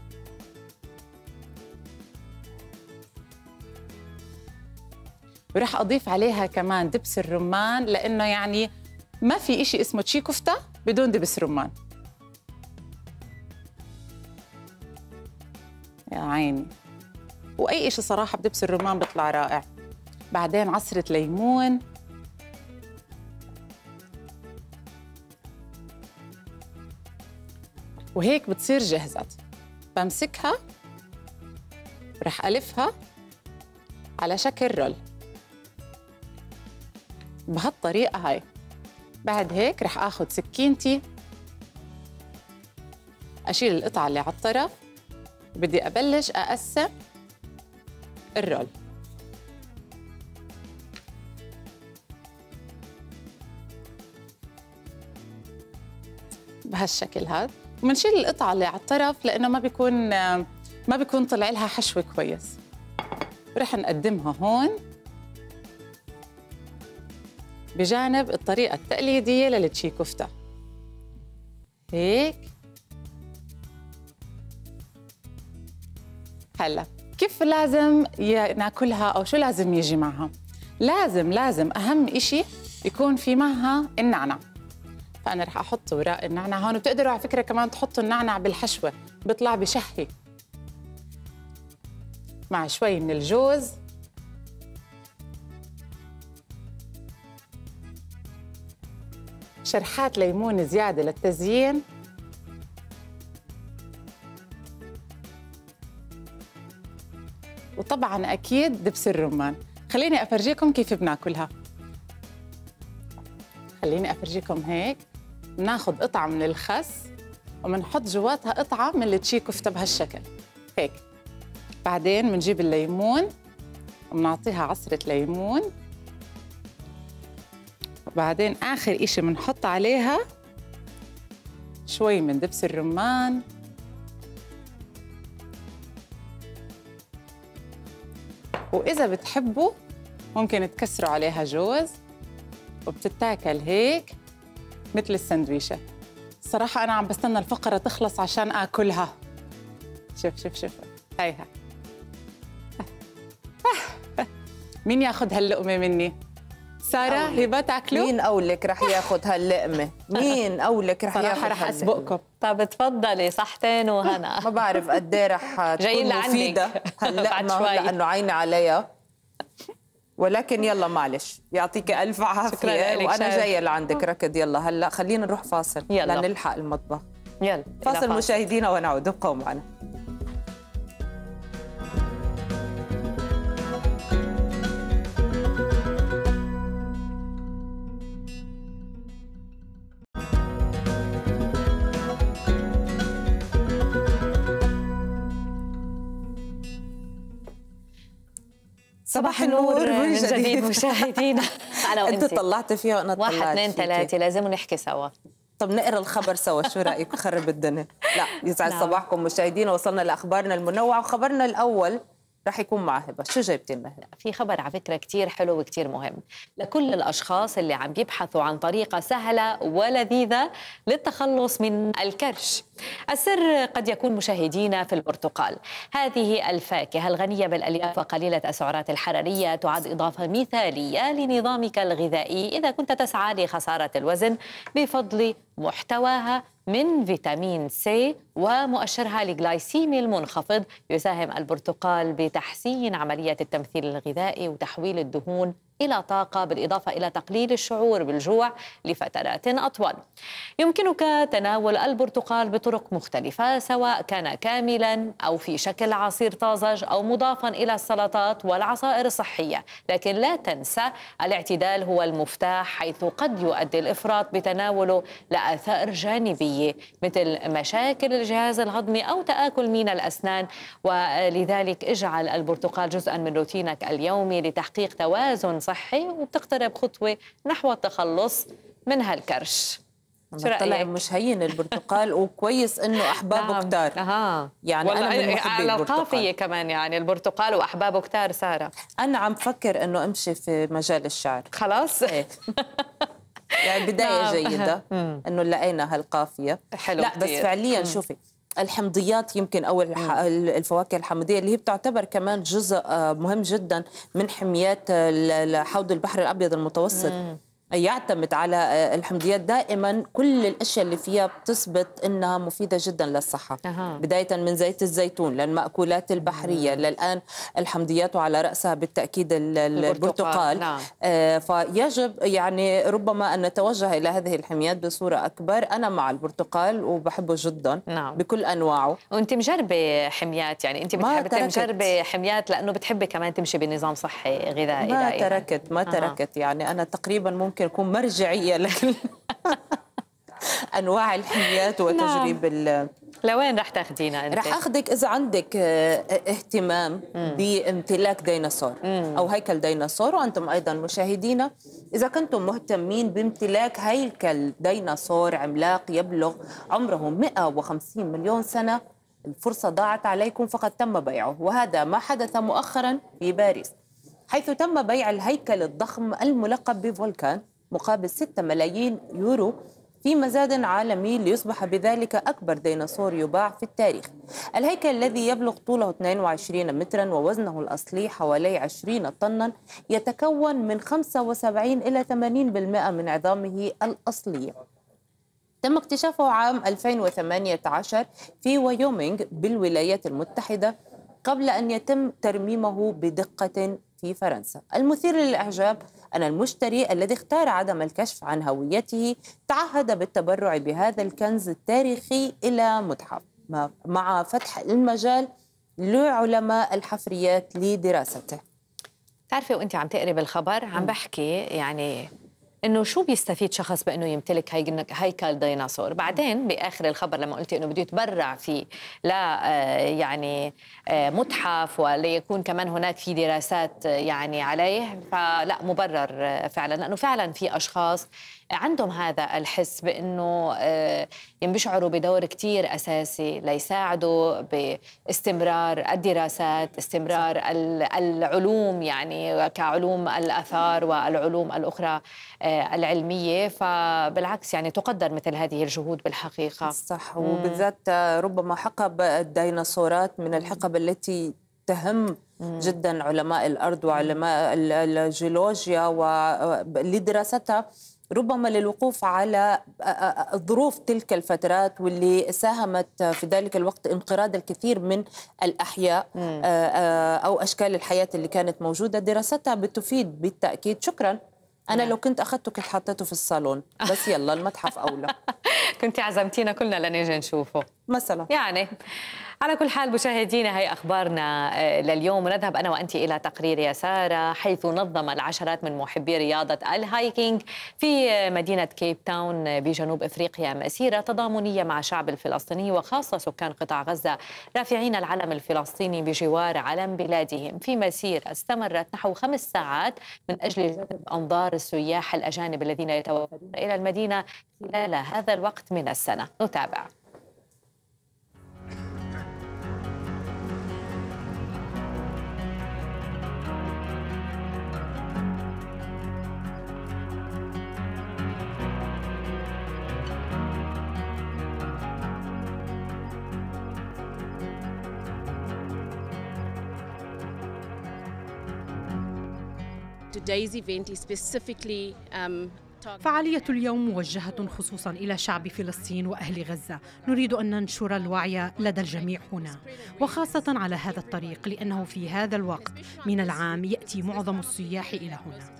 ورح أضيف عليها كمان دبس الرمان، لأنه يعني ما في إشي اسمه تشي كفتة بدون دبس رمان. يا عيني، وأي إشي صراحة بدبس الرمان بيطلع رائع. بعدين عصرة ليمون، وهيك بتصير جهزت. بمسكها رح ألفها على شكل رول بهالطريقة هاي. بعد هيك رح آخذ سكينتي أشيل القطعة اللي على الطرف، بدي أبلش أقسم الرول. بهالشكل هذا، ومنشيل القطعة اللي على الطرف لأنه ما بيكون ما بيكون طلع لها حشوة كويس. رح نقدمها هون بجانب الطريقة التقليدية للتشي كفتة هيك. هلا كيف لازم ناكلها أو شو لازم يجي معها؟ لازم لازم أهم إشي يكون في معها النعنع. فأنا رح أحط وراء النعنع هون، وبتقدروا على فكرة كمان تحطوا النعنع بالحشوة، بيطلع بشهي، مع شوي من الجوز، شرحات ليمون زيادة للتزيين، وطبعاً أكيد دبس الرمان. خليني أفرجيكم كيف بناكلها. خليني أفرجيكم هيك. بناخذ قطعة من الخس وبنحط جواتها قطعة من التشي كفتة بهالشكل هيك. بعدين بنجيب الليمون وبنعطيها عصرة ليمون، وبعدين آخر إشي بنحط عليها شوي من دبس الرمان، وإذا بتحبوا ممكن تكسروا عليها جوز، وبتتاكل هيك مثل السندويشة. صراحة أنا عم بستنى الفقرة تخلص عشان آكلها. شوف شوف شوف هيها. مين ياخذ هاللقمة مني؟ سارة، هبة تاكلوا؟ مين أولك رح ياخذ هاللقمة؟ مين أولك رح ياخذ؟ صراحة رح أسبقكم. طب تفضلي، صحتين وهنا. ما بعرف قد ايه رح تكون مفيدة هاللقمة لأنه عيني عليها، ولكن يلا معلش، يعطيك ألف عافية، وأنا جاية لعندك ركض. يلا هلا خلينا نروح فاصل لنلحق المطبخ. يلا فاصل, فاصل مشاهدينا ونعود، ابقوا معنا. صباح النور من جديد مشاهدينا. أنا وأنت أنت طلعت فيها وأنا طلعت واحد اثنين ثلاثة، لازم نحكي سوا. طب نقرا الخبر سوا، شو رأيك؟ خرب الدنيا. لا، يسعد صباحكم مشاهدينا. وصلنا لأخبارنا المنوعة، وخبرنا الأول رح يكون مع هبة. شو جايبتي لنا هبة؟ في خبر على فكرة كتير حلو وكتير مهم لكل الأشخاص اللي عم بيبحثوا عن طريقة سهلة ولذيذة للتخلص من الكرش. السر قد يكون مشاهدينا في البرتقال. هذه الفاكهة الغنية بالألياف وقليلة السعرات الحرارية تعد إضافة مثالية لنظامك الغذائي إذا كنت تسعى لخسارة الوزن بفضل محتواها من فيتامين سي ومؤشرها الجلايسيمي المنخفض. يساهم البرتقال بتحسين عملية التمثيل الغذائي وتحويل الدهون إلى طاقة، بالإضافة إلى تقليل الشعور بالجوع لفترات أطول. يمكنك تناول البرتقال بطرق مختلفة، سواء كان كاملاً أو في شكل عصير طازج أو مضافاً إلى السلطات والعصائر الصحية. لكن لا تنسى الاعتدال هو المفتاح، حيث قد يؤدي الإفراط بتناوله لآثار جانبية مثل مشاكل الجهاز الهضمي أو تآكل من الأسنان. ولذلك اجعل البرتقال جزءاً من روتينك اليومي لتحقيق توازن صحي، وبتقترب خطوة نحو التخلص من هالكرش. طلع مش هين البرتقال وكويس انه احبابه نعم. كتار. اها يعني انا من محبي على البرتقال. القافية كمان، يعني البرتقال واحبابه كتار. سارة انا عم فكر انه امشي في مجال الشعر خلاص. ايه يعني بدايه نعم. جيده انه لقينا هالقافيه. حلو لا كتير. بس فعليا مم. شوفي الحمضيات يمكن او الفواكه الحمضيه اللي هي بتعتبر كمان جزء مهم جدا من حميات حوض البحر الابيض المتوسط. مم. يعتمد على الحمضيات دائما. كل الاشياء اللي فيها بتثبت انها مفيده جدا للصحه. أه. بدايه من زيت الزيتون للمأكولات البحريه. مم. للان الحمضيات وعلى راسها بالتاكيد البرتقال. نعم. آه فيجب يعني ربما ان نتوجه الى هذه الحميات بصوره اكبر. انا مع البرتقال وبحبه جدا. نعم. بكل انواعه. وانت مجربه حميات، يعني انت بتحبي مجربه حميات لانه بتحبي كمان تمشي بنظام صحي غذائي. ما دائما. تركت ما تركت. أه. يعني انا تقريبا ممكن أكون مرجعية لكل أنواع الحميات وتجريب ال لوين رح تاخدينا أنت؟ رح أخذك إذا عندك اهتمام مم. بامتلاك ديناصور مم. أو هيكل ديناصور، وأنتم أيضا مشاهدينا إذا كنتم مهتمين بامتلاك هيكل ديناصور عملاق يبلغ عمره مئة وخمسين مليون سنة، الفرصة ضاعت عليكم فقد تم بيعه. وهذا ما حدث مؤخرا في باريس، حيث تم بيع الهيكل الضخم الملقب بفولكان مقابل ستة ملايين يورو في مزاد عالمي ليصبح بذلك أكبر ديناصور يباع في التاريخ. الهيكل الذي يبلغ طوله اثنين وعشرين متراً ووزنه الأصلي حوالي عشرين طناً يتكون من خمسة وسبعين إلى ثمانين بالمئة من عظامه الأصلية. تم اكتشافه عام ألفين وثمانية عشر في ويومينغ بالولايات المتحدة قبل أن يتم ترميمه بدقة في فرنسا. المثير للإعجاب أن المشتري الذي اختار عدم الكشف عن هويته تعهد بالتبرع بهذا الكنز التاريخي إلى متحف، مع فتح المجال لعلماء الحفريات لدراسته. تعرفي وانت عم تقري بالخبر عم بحكي يعني انه شو بيستفيد شخص بانه يمتلك هيكل ديناصور. بعدين باخر الخبر لما قلتي انه بده يتبرع فيه لا يعني متحف وليكون كمان هناك في دراسات يعني عليه، فلا مبرر فعلا، لانه فعلا في اشخاص عندهم هذا الحس بانه بيشعروا بدور كتير اساسي ليساعدوا باستمرار الدراسات، استمرار العلوم يعني كعلوم الاثار والعلوم الاخرى العلمية. فبالعكس يعني تقدر مثل هذه الجهود بالحقيقة. صح. وبالذات ربما حقب الديناصورات من الحقب التي تهم مم. جدا علماء الأرض وعلماء الجيولوجيا ولدراستها، ربما للوقوف على ظروف تلك الفترات واللي ساهمت في ذلك الوقت انقراض الكثير من الأحياء مم. أو أشكال الحياة اللي كانت موجودة. دراستها بتفيد بالتأكيد. شكرا. أنا لو كنت أخذته كنت حطيته في الصالون، بس يلا المتحف أولى. كنت عزمتينا كلنا لنيجي نشوفه مثلا. يعني على كل حال مشاهدينا هي أخبارنا لليوم، ونذهب أنا وأنت إلى تقرير يا سارة، حيث نظم العشرات من محبي رياضة الهايكينج في مدينة كيب تاون بجنوب إفريقيا مسيرة تضامنية مع الشعب الفلسطيني وخاصة سكان قطاع غزة، رافعين العلم الفلسطيني بجوار علم بلادهم، في مسيرة استمرت نحو خمس ساعات من أجل جذب أنظار السياح الأجانب الذين يتوافدون إلى المدينة خلال هذا الوقت من السنة. نتابع. فعالية اليوم موجهة خصوصاً إلى شعب فلسطين وأهل غزة. نريد أن ننشر الوعي لدى الجميع هنا، وخاصة على هذا الطريق، لأنه في هذا الوقت من العام يأتي معظم السياح إلى هنا.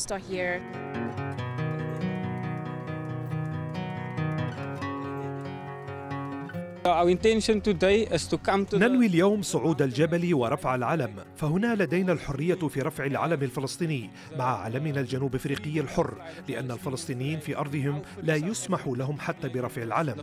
ننوي اليوم صعود الجبل ورفع العلم، فهنا لدينا الحرية في رفع العلم الفلسطيني مع علمنا الجنوب افريقي الحر، لأن الفلسطينيين في أرضهم لا يسمح لهم حتى برفع العلم.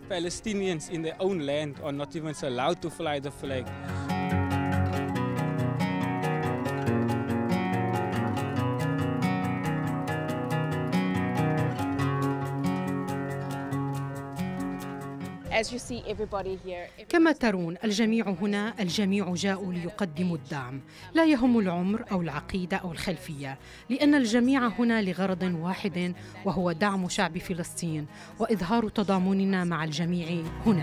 كما ترون الجميع هنا، الجميع جاءوا ليقدموا الدعم، لا يهم العمر أو العقيدة أو الخلفية، لأن الجميع هنا لغرض واحد، وهو دعم شعب فلسطين وإظهار تضامننا مع الجميع هنا.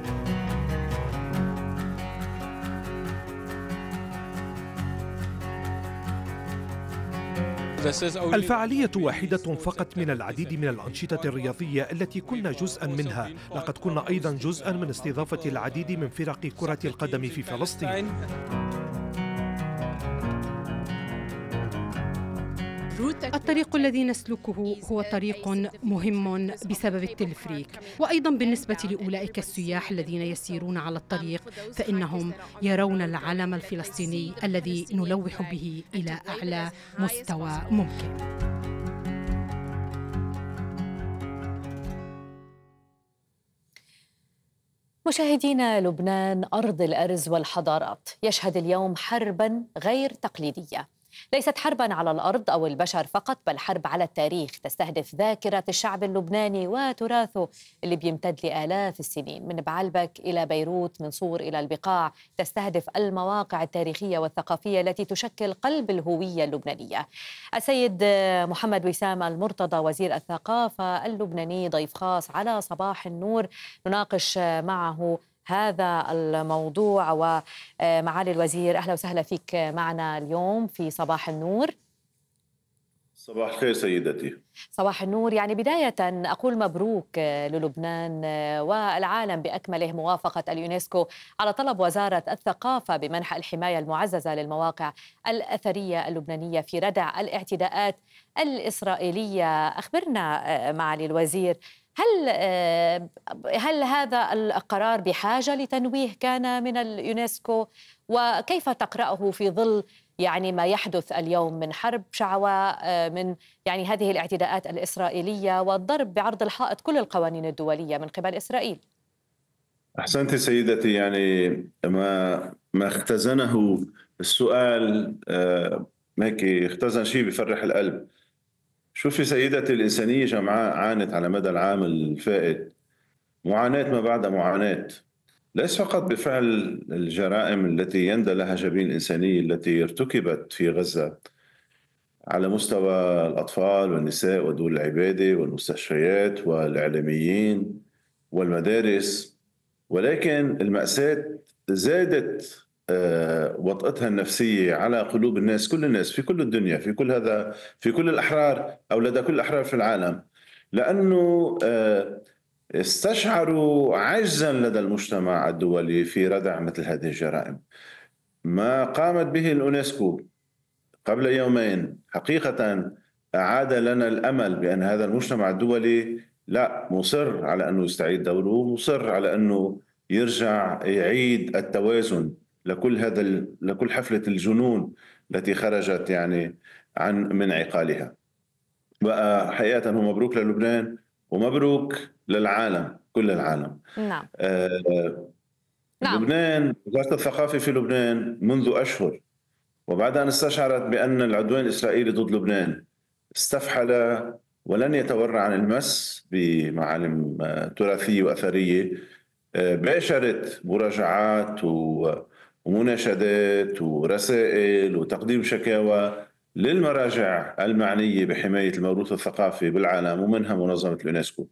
الفعالية واحدة فقط من العديد من الأنشطة الرياضية التي كنا جزءاً منها. لقد كنا أيضاً جزءاً من استضافة العديد من فرق كرة القدم في فلسطين. الطريق الذي نسلكه هو طريق مهم بسبب التلفريك، وأيضا بالنسبة لأولئك السياح الذين يسيرون على الطريق، فإنهم يرون العلم الفلسطيني الذي نلوح به إلى أعلى مستوى ممكن. مشاهدينا، لبنان أرض الأرز والحضارات يشهد اليوم حرباً غير تقليدية، ليست حرباً على الأرض أو البشر فقط، بل حرب على التاريخ تستهدف ذاكرة الشعب اللبناني وتراثه اللي بيمتد لآلاف السنين، من بعلبك إلى بيروت، من صور إلى البقاع. تستهدف المواقع التاريخية والثقافية التي تشكل قلب الهوية اللبنانية. السيد محمد وسام المرتضى وزير الثقافة اللبناني ضيف خاص على صباح النور، نناقش معه هذا الموضوع. ومعالي الوزير، أهلا وسهلا فيك معنا اليوم في صباح النور. صباح الخير سيدتي. صباح النور. يعني بداية أقول مبروك للبنان والعالم بأكمله موافقة اليونسكو على طلب وزارة الثقافة بمنح الحماية المعززة للمواقع الأثرية اللبنانية في ردع الاعتداءات الإسرائيلية. أخبرنا معالي الوزير، هل هل هذا القرار بحاجة لتنويه كان من اليونسكو، وكيف تقرأه في ظل يعني ما يحدث اليوم من حرب شعواء، من يعني هذه الاعتداءات الإسرائيلية والضرب بعرض الحائط كل القوانين الدولية من قبل إسرائيل؟ أحسنتي سيدتي. يعني ما ما اختزنه السؤال هيك اختزن شيء بيفرح القلب. شوفي سيدتي، الإنسانية جمعاء عانت على مدى العام الفائت معاناة ما بعد معاناة، ليس فقط بفعل الجرائم التي يندى لها جبين الإنسانية التي ارتكبت في غزة على مستوى الأطفال والنساء ودول العبادة والمستشفيات والإعلاميين والمدارس، ولكن المأساة زادت وطأتها النفسية على قلوب الناس، كل الناس في كل الدنيا، في كل هذا، في كل الأحرار أو لدى كل الأحرار في العالم، لأنه استشعروا عجزا لدى المجتمع الدولي في ردع مثل هذه الجرائم. ما قامت به اليونسكو قبل يومين حقيقة أعاد لنا الأمل بأن هذا المجتمع الدولي لا مصر على أنه يستعيد دوره، مصر على أنه يرجع يعيد التوازن لكل هذا لكل حفلة الجنون التي خرجت يعني عن من عقالها. وحقيقة هو مبروك للبنان ومبروك للعالم، كل العالم. نعم. آه نعم. لبنان، وزارة الثقافة في لبنان منذ أشهر وبعد أن استشعرت بأن العدوان الإسرائيلي ضد لبنان استفحل ولن يتورع عن المس بمعالم تراثية وأثرية، باشرت مراجعات ومناشدات ورسائل وتقديم شكاوى للمراجع المعنية بحماية الموروث الثقافي بالعالم ومنها منظمة اليونسكو.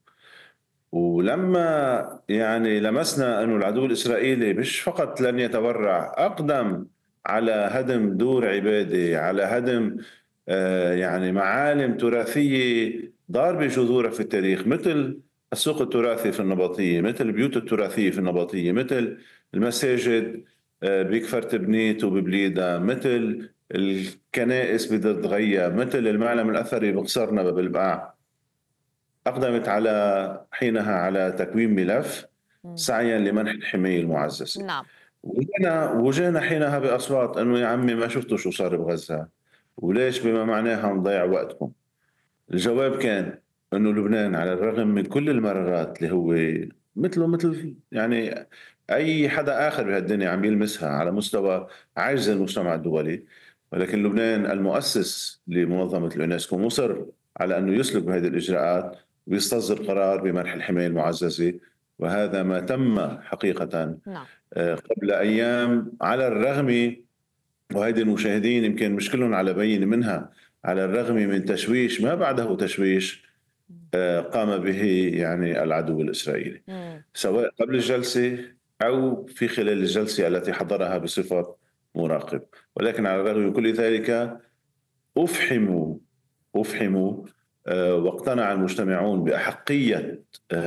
ولما يعني لمسنا أنه العدو الإسرائيلي مش فقط لن يتورع، أقدم على هدم دور عبادة، على هدم يعني معالم تراثية ضاربة جذورها في التاريخ، مثل السوق التراثي في النبطية، مثل البيوت التراثية في النبطية، مثل المساجد بكفر تبنيت وببليدة، مثل الكنائس بدرغية، مثل المعلم الأثري بقصرنا ببلبقاع. أقدمت على حينها على تكوين ملف سعيا لمنح الحماية المعززة. نعم. وجينا وجينا حينها بأصوات أنه يا عمي ما شفتوا شو صار بغزة، وليش بما معناها نضيع وقتكم. الجواب كان أنه لبنان على الرغم من كل المرارات اللي هو مثله مثل يعني أي حدا آخر بهالدنيا عم يلمسها على مستوى عجز المجتمع الدولي، ولكن لبنان المؤسس لمنظمة اليونسكو مصر على أنه يسلك بهذه الإجراءات ويستصدر قرار بمنح الحماية المعززة، وهذا ما تم حقيقة نعم. قبل أيام، على الرغم وهيدي المشاهدين يمكن مش كلهم على بينة منها، على الرغم من تشويش ما بعده تشويش قام به يعني العدو الإسرائيلي، سواء قبل الجلسة أو في خلال الجلسة التي حضرها بصفة مراقب. ولكن على الرغم من كل ذلك أفحموا أفحموا واقتنع المجتمعون بأحقية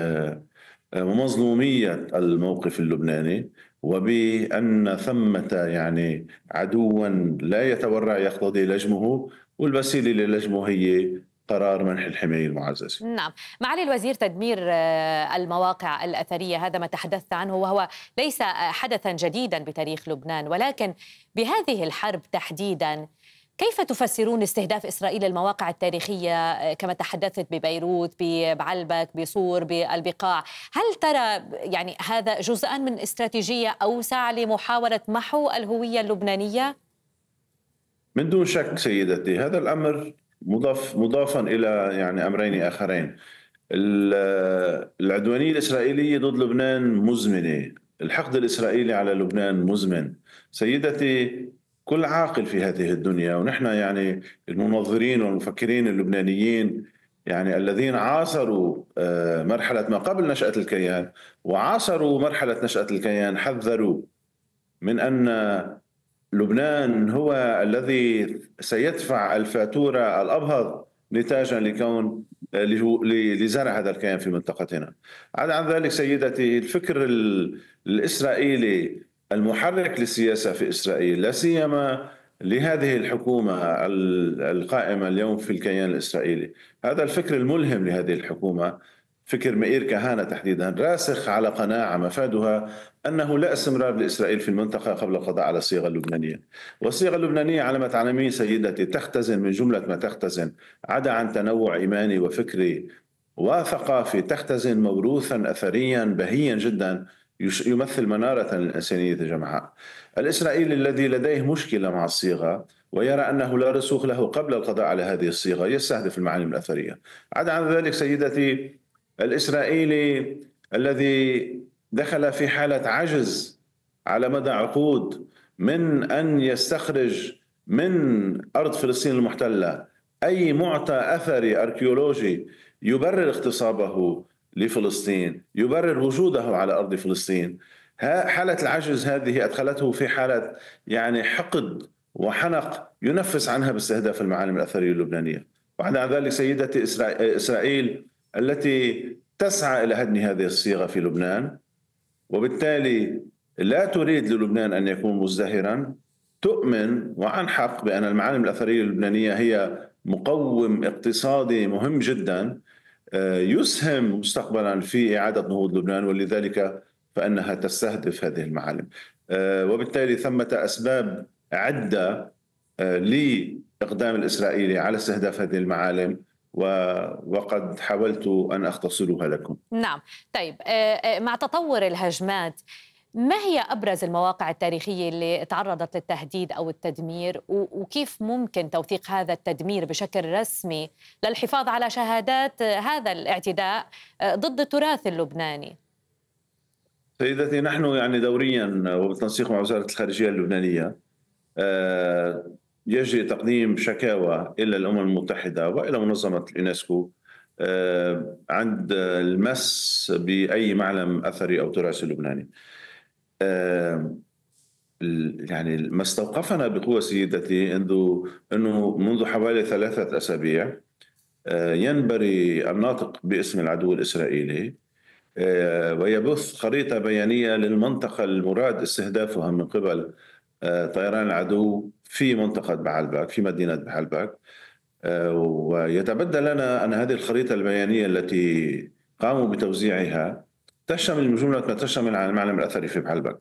ومظلومية الموقف اللبناني، وبأن ثمة يعني عدوا لا يتورع يقتضي لجمه، والوسيلة للجمه هي قرار منح الحماية المعززة. نعم. معالي الوزير، تدمير المواقع الأثرية هذا ما تحدثت عنه، وهو ليس حدثا جديدا بتاريخ لبنان، ولكن بهذه الحرب تحديدا كيف تفسرون استهداف إسرائيل المواقع التاريخية كما تحدثت ببيروت، بعلبك، بصور، بالبقاع؟ هل ترى يعني هذا جزءا من استراتيجية أوسع لمحاولة محو الهوية اللبنانية؟ من دون شك سيدتي، هذا الأمر مضاف مضافا إلى يعني أمرين آخرين. العدوانية الإسرائيلية ضد لبنان مزمنة، الحقد الإسرائيلي على لبنان مزمن سيدتي. كل عاقل في هذه الدنيا، ونحن يعني المنظرين والمفكرين اللبنانيين يعني الذين عاصروا مرحلة ما قبل نشأة الكيان وعاصروا مرحلة نشأة الكيان، حذروا من أن لبنان هو الذي سيدفع الفاتورة الأبهض نتاجا لكون لزرع هذا الكيان في منطقتنا. عدا عن ذلك سيدتي، الفكر الإسرائيلي المحرك للسياسة في إسرائيل، لا سيما لهذه الحكومة القائمة اليوم في الكيان الإسرائيلي، هذا الفكر الملهم لهذه الحكومة، فكر مئير كهانة تحديدا، راسخ على قناعة مفادها أنه لا استمرار لإسرائيل في المنطقة قبل القضاء على الصيغة اللبنانية. والصيغة اللبنانية على ما تعلمين سيدتي تختزن من جملة ما تختزن، عدا عن تنوع إيماني وفكري وثقافي، تختزن موروثا أثريا بهيا جدا يمثل منارة للإنسانية جمعاء. الإسرائيلي الذي لديه مشكلة مع الصيغة ويرى أنه لا رسوخ له قبل القضاء على هذه الصيغة يستهدف المعالم الأثرية. عدا عن ذلك سيدتي، الإسرائيلي الذي دخل في حالة عجز على مدى عقود من أن يستخرج من أرض فلسطين المحتلة أي معطى أثري أركيولوجي يبرر اغتصابه لفلسطين، يبرر وجوده على أرض فلسطين، حالة العجز هذه أدخلته في حالة يعني حقد وحنق ينفس عنها باستهداف المعالم الأثرية اللبنانية. وعلى ذلك سيدتي، إسرائيل التي تسعى إلى هدم هذه الصيغة في لبنان، وبالتالي لا تريد للبنان أن يكون مزدهرا، تؤمن وعن حق بأن المعالم الأثرية اللبنانية هي مقوم اقتصادي مهم جدا يسهم مستقبلا في إعادة نهوض لبنان، ولذلك فإنها تستهدف هذه المعالم. وبالتالي ثمة أسباب عدة لإقدام الإسرائيلي على استهداف هذه المعالم، وقد حاولت أن أختصرها لكم. نعم. طيب، مع تطور الهجمات، ما هي أبرز المواقع التاريخية اللي تعرضت للتهديد أو التدمير، وكيف ممكن توثيق هذا التدمير بشكل رسمي للحفاظ على شهادات هذا الاعتداء ضد التراث اللبناني؟ سيدتي، نحن يعني دوريا وبالتنسيق مع وزارة الخارجية اللبنانية يجري تقديم شكاوى إلى الأمم المتحدة وإلى منظمة اليونسكو عند المس بأي معلم أثري أو تراثي لبناني. يعني ما استوقفنا بقوة سيدتي انه انه منذ حوالي ثلاثة اسابيع ينبري الناطق باسم العدو الاسرائيلي ويبث خريطة بيانية للمنطقة المراد استهدافها من قبل طيران العدو في منطقة بعلبك، في مدينة بعلبك، ويتبدى لنا أن هذه الخريطة البيانية التي قاموا بتوزيعها تشمل من جملة ما تشمل عن المعلم الأثري في بعلبك.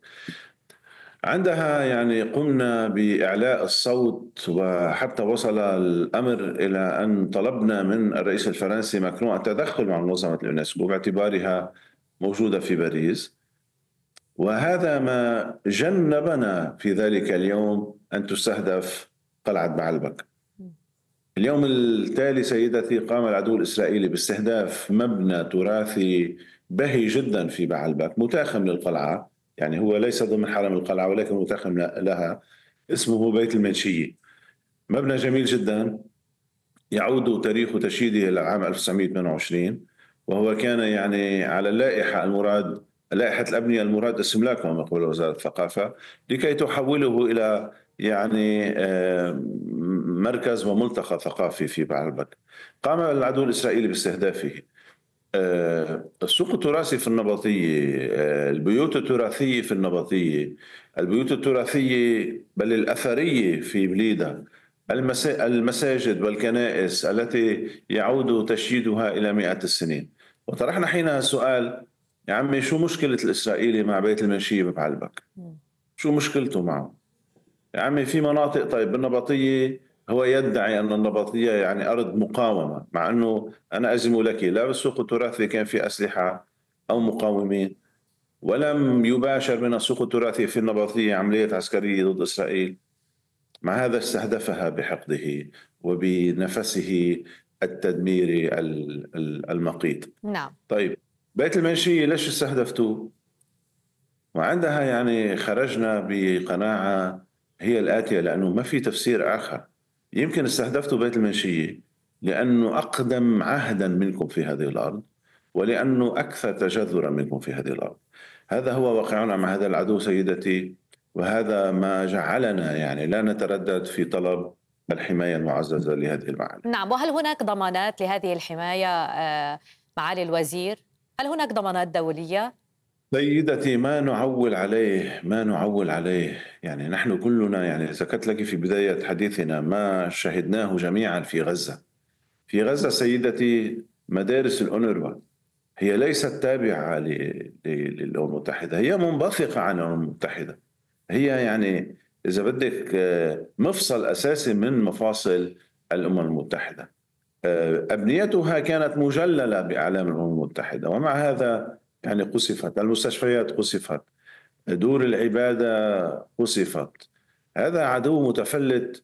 عندها يعني قمنا بإعلاء الصوت، وحتى وصل الأمر إلى أن طلبنا من الرئيس الفرنسي ماكرون التدخل مع منظمة اليونسكو باعتبارها موجودة في باريس، وهذا ما جنبنا في ذلك اليوم أن تستهدف قلعة بعلبك. اليوم التالي سيدتي قام العدو الإسرائيلي باستهداف مبنى تراثي بهي جدا في بعلبك متاخم للقلعة، يعني هو ليس ضمن حرم القلعة ولكن متاخم لها، اسمه بيت المنشية. مبنى جميل جدا يعود تاريخ تشييده إلى عام ألف وتسعمئة وثمانية وعشرين، وهو كان يعني على اللائحة المراد لائحة الأبنية المراد استملاكها من قبل وزارة الثقافة لكي تحوله إلى يعني مركز وملتقى ثقافي في بعلبك. قام العدو الإسرائيلي باستهدافه السوق التراثي في النبطية، البيوت التراثية في النبطية، البيوت التراثية بل الأثرية في بليدة، المساجد والكنائس التي يعود تشييدها إلى مئات السنين. وطرحنا حينها السؤال: يا عمي شو مشكلة الإسرائيلي مع بيت المنشية ببعلبك؟ شو مشكلته معه؟ يا عمي في مناطق، طيب بالنبطية هو يدعي أن النبطية يعني أرض مقاومة، مع أنه أنا أزم لك لا بالسوق التراثي كان في أسلحة أو مقاومين، ولم يباشر من السوق التراثي في النبطية عملية عسكرية ضد إسرائيل. مع هذا استهدفها بحقده وبنفسه التدميري المقيت. نعم. طيب بيت المنشية ليش استهدفتوه؟ وعندها يعني خرجنا بقناعة هي الآتية، لأنه ما في تفسير آخر. يمكن استهدفتوا بيت المنشية لأنه أقدم عهدا منكم في هذه الأرض، ولأنه أكثر تجذرا منكم في هذه الأرض. هذا هو واقعنا مع هذا العدو سيدتي، وهذا ما جعلنا يعني لا نتردد في طلب الحماية المعززة لهذه المعالم. نعم. وهل هناك ضمانات لهذه الحماية معالي الوزير؟ هل هناك ضمانات دولية؟ سيدتي ما نعول عليه ما نعول عليه يعني نحن كلنا يعني ذكرت لك في بداية حديثنا ما شهدناه جميعا في غزة. في غزة سيدتي مدارس الأونروا هي ليست تابعة للأمم المتحدة، هي منبثقة عن الأمم المتحدة، هي يعني إذا بدك مفصل أساسي من مفاصل الأمم المتحدة. أبنيتها كانت مجللة بأعلام الأمم المتحدة، ومع هذا يعني قصفت المستشفيات، قصفت دور العبادة، قصفت. هذا عدو متفلت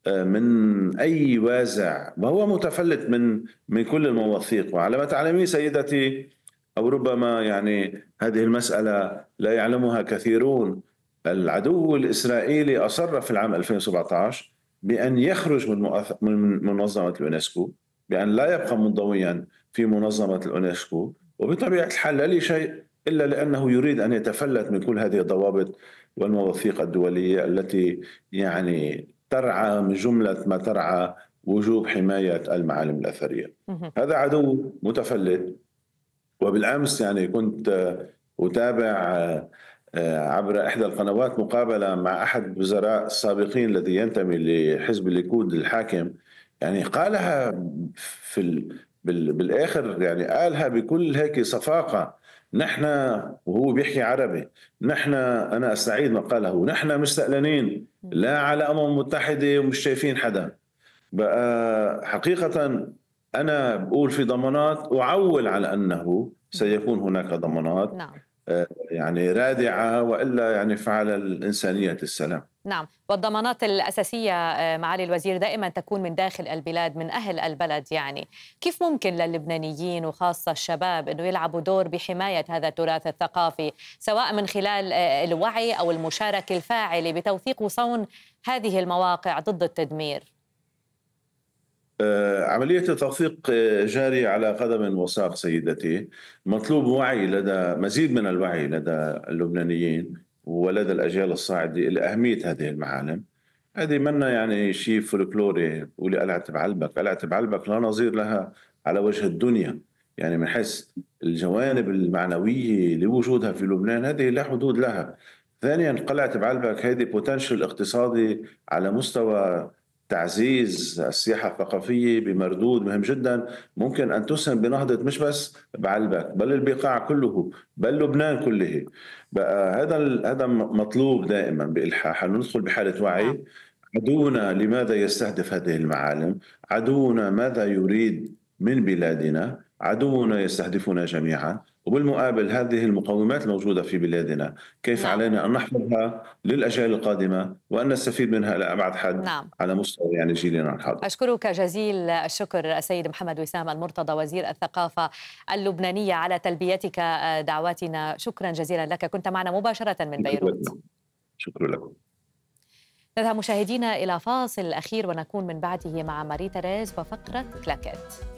من أي وازع، وهو متفلت من من كل المواثيق. وعلى ما تعلمين سيدتي، أو ربما يعني هذه المسألة لا يعلمها كثيرون، العدو الإسرائيلي أصر في العام ألفين وسبعة عشر بأن يخرج من منظمة اليونسكو، بأن لا يبقى منضويا في منظمة اليونسكو، وبطبيعة الحال لا لشيء إلا لأنه يريد أن يتفلت من كل هذه الضوابط والمواثيق الدولية التي يعني ترعى من جملة ما ترعى وجوب حماية المعالم الأثرية. هذا عدو متفلت. وبالأمس يعني كنت أتابع عبر إحدى القنوات مقابلة مع أحد الوزراء السابقين الذي ينتمي لحزب الليكود الحاكم، يعني قالها في ال... بال... بالآخر يعني قالها بكل هيك صفاقة: نحن، وهو بيحكي عربي، نحن، أنا أستعيد ما قاله، نحن مستقلنين لا على أمم متحدة ومش شايفين حدا. بقى حقيقة أنا بقول في ضمانات، وعول على أنه سيكون هناك ضمانات. نعم. يعني رادعة، وإلا يعني فعل الإنسانية السلام. نعم. والضمانات الأساسية معالي الوزير دائما تكون من داخل البلاد، من أهل البلد. يعني كيف ممكن للبنانيين وخاصة الشباب أنه يلعبوا دور بحماية هذا التراث الثقافي، سواء من خلال الوعي أو المشاركة الفاعلة بتوثيق وصون هذه المواقع ضد التدمير؟ عملية التوثيق جارية على قدم وساق سيدتي. مطلوب وعي، لدى مزيد من الوعي لدى اللبنانيين ولدى الأجيال الصاعدة لأهمية هذه المعالم. هذه منا يعني شيء فولكلوري، بقولي قلعة بعلبك، قلعة بعلبك لا نظير لها على وجه الدنيا، يعني من حيث الجوانب المعنوية لوجودها في لبنان هذه لا حدود لها. ثانيا قلعة بعلبك هذه بوتنشل اقتصادي على مستوى تعزيز السياحة الثقافية بمردود مهم جدا، ممكن أن تسهم بنهضة مش بس بعلبك بل البقاع كله بل لبنان كله. بقى هذا هذا مطلوب دائما بإلحاح، أن ندخل بحالة وعي. عدونا لماذا يستهدف هذه المعالم؟ عدونا ماذا يريد من بلادنا؟ عدونا يستهدفنا جميعا، وبالمقابل هذه المقومات الموجودة في بلادنا كيف نعم. علينا أن نحفظها للأجيال القادمة وأن نستفيد منها إلى أبعد حد نعم. على مستوى يعني جيلنا الحاضر. أشكرك جزيل الشكر السيد محمد وسام المرتضى وزير الثقافة اللبنانية على تلبيتك دعواتنا. شكرا جزيلا لك، كنت معنا مباشرة من بيروت. شكرا لكم. نذهب مشاهدينا إلى فاصل أخير ونكون من بعده مع ماري تيريز وفقرة كلاكيت.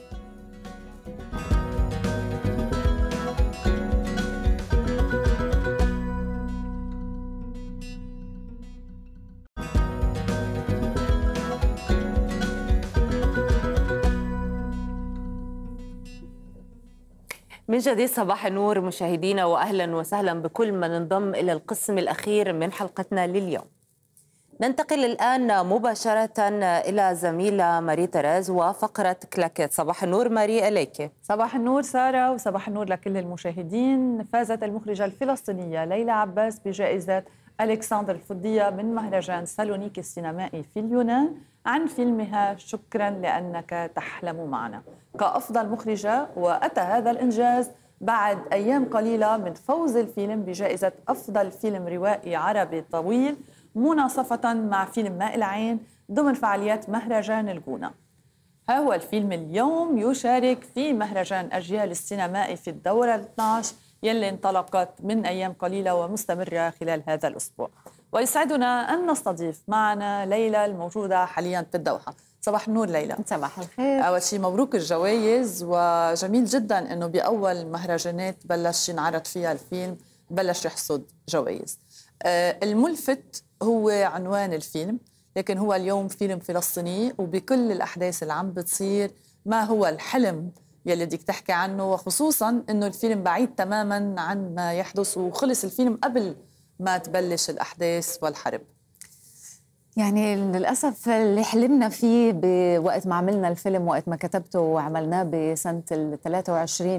من جديد صباح النور مشاهدينا، وأهلا وسهلا بكل من انضم إلى القسم الأخير من حلقتنا لليوم. ننتقل الآن مباشرة إلى زميلة ماري تيريز وفقرة كلاكيت. صباح النور ماري إليك. صباح النور سارة، وصباح النور لكل المشاهدين. فازت المخرجة الفلسطينية ليلى عباس بجائزة ألكسندر الفضية من مهرجان سالونيك السينمائي في اليونان عن فيلمها شكرا لأنك تحلم معنا كأفضل مخرجة، وأتى هذا الإنجاز بعد أيام قليلة من فوز الفيلم بجائزة أفضل فيلم روائي عربي طويل مناصفة مع فيلم ماء العين ضمن فعاليات مهرجان الجونة. ها هو الفيلم اليوم يشارك في مهرجان أجيال السينمائي في الدورة الاثنى عشر يلي انطلقت من أيام قليلة ومستمرة خلال هذا الأسبوع. ويسعدنا أن نستضيف معنا ليلى الموجودة حاليا في الدوحة. صباح النور ليلى. صباح الخير. أول شيء مبروك الجوائز، وجميل جدا أنه بأول مهرجانات بلش ينعرض فيها الفيلم بلش يحصد جوائز. الملفت هو عنوان الفيلم، لكن هو اليوم فيلم فلسطيني، وبكل الأحداث اللي عم بتصير ما هو الحلم يلي بدك تحكي عنه، وخصوصا أنه الفيلم بعيد تماما عن ما يحدث وخلص الفيلم قبل ما تبلش الأحداث والحرب. يعني للأسف اللي حلمنا فيه بوقت ما عملنا الفيلم، وقت ما كتبته وعملناه بسنة الثلاثة وعشرين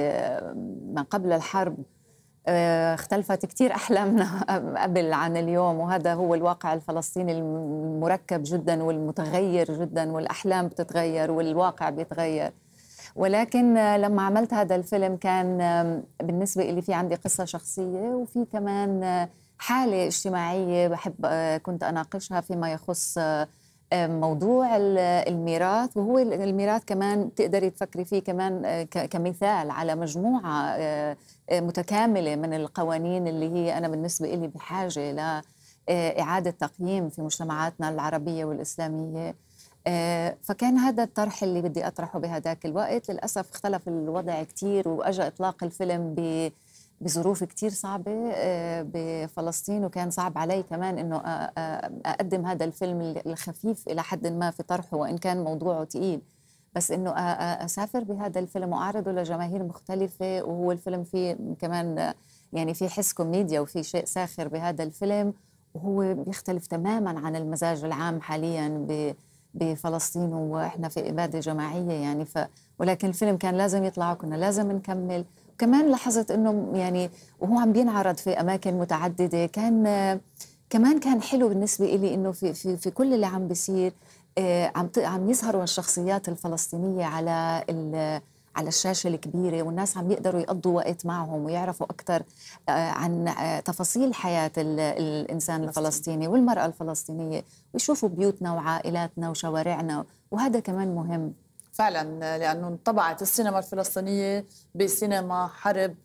ما قبل الحرب، اختلفت كتير أحلامنا قبل عن اليوم، وهذا هو الواقع الفلسطيني المركب جدا والمتغير جدا، والأحلام بتتغير والواقع بيتغير. ولكن لما عملت هذا الفيلم كان بالنسبة لي في عندي قصة شخصية، وفي كمان حالة اجتماعية بحب كنت أناقشها فيما يخص موضوع الميراث، وهو الميراث كمان تقدري تفكري فيه كمان كمثال على مجموعة متكاملة من القوانين اللي هي أنا بالنسبة لي بحاجة لإعادة تقييم في مجتمعاتنا العربية والإسلامية. فكان هذا الطرح اللي بدي أطرحه بهذاك الوقت. للأسف اختلف الوضع كتير، وأجى إطلاق الفيلم ب بظروف كتير صعبة بفلسطين، وكان صعب علي كمان إنه أقدم هذا الفيلم الخفيف إلى حد ما في طرحه، وإن كان موضوعه تقيل، بس إنه أسافر بهذا الفيلم وأعرضه لجماهير مختلفة. وهو الفيلم فيه كمان يعني في حس كوميديا وفي شيء ساخر بهذا الفيلم، وهو بيختلف تماما عن المزاج العام حاليا بفلسطين، وإحنا في إبادة جماعية يعني. ف ولكن الفيلم كان لازم يطلع، وكنا لازم نكمل. كمان لاحظت انه يعني وهو عم بينعرض في اماكن متعدده، كان كمان كان حلو بالنسبه لي انه في في في كل اللي عم بيصير عم عم يظهروا الشخصيات الفلسطينيه على على الشاشه الكبيره، والناس عم يقدروا يقضوا وقت معهم ويعرفوا اكثر عن تفاصيل حياه الانسان الفلسطيني والمراه الفلسطينيه، ويشوفوا بيوتنا وعائلاتنا وشوارعنا، وهذا كمان مهم فعلا، لأنه انطبعت السينما الفلسطينية بسينما حرب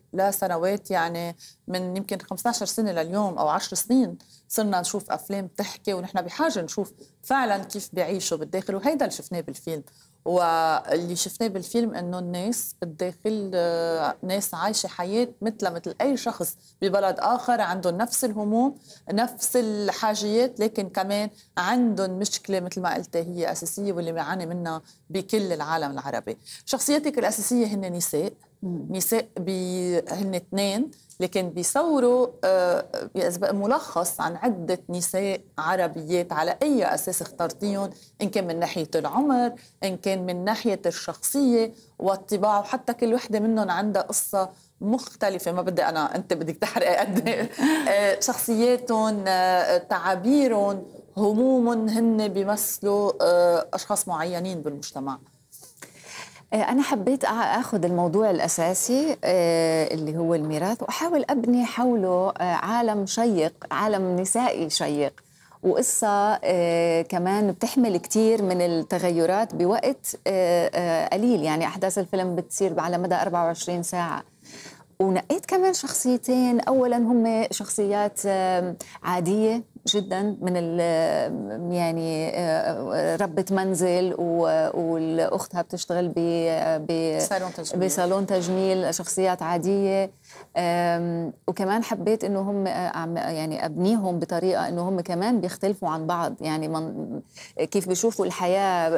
لسنوات، يعني من يمكن خمسة عشر سنة لليوم أو عشر سنين صرنا نشوف أفلام تحكي، ونحن بحاجة نشوف فعلا كيف بيعيشوا بالداخل، وهيدا اللي شفناه بالفيلم. واللي شفناه بالفيلم انه الناس بالداخل ناس عايشه حياه مثل مثل اي شخص ببلد اخر، عندهم نفس الهموم نفس الحاجيات، لكن كمان عندهم مشكله مثل ما قلت هي اساسيه واللي بيعاني منها بكل العالم العربي. شخصياتك الاساسيه هن نساء، نساء هن اثنين، لكن بيصوروا ملخص عن عدة نساء عربيات على أي أساس اخترتيهم، إن كان من ناحية العمر، إن كان من ناحية الشخصية والطباع، وحتى كل وحدة منهم عندها قصة مختلفة. ما بدي أنا أنت بدك تحرق قد شخصياتهم، تعابيرهم، همومهم، هن بيمثلوا أشخاص معينين بالمجتمع. أنا حبيت أخذ الموضوع الأساسي اللي هو الميراث وأحاول أبني حوله عالم شيق، عالم نسائي شيق، وقصة كمان بتحمل كتير من التغيرات بوقت قليل. يعني أحداث الفيلم بتصير على مدى أربعة وعشرين ساعة. ونقيت كمان شخصيتين، أولا هم شخصيات عادية جدا، من يعني ربة منزل والاختها بتشتغل بصالون تجميل، شخصيات عادية. وكمان حبيت انه هم يعني ابنيهم بطريقه انه هم كمان بيختلفوا عن بعض، يعني من كيف بيشوفوا الحياه،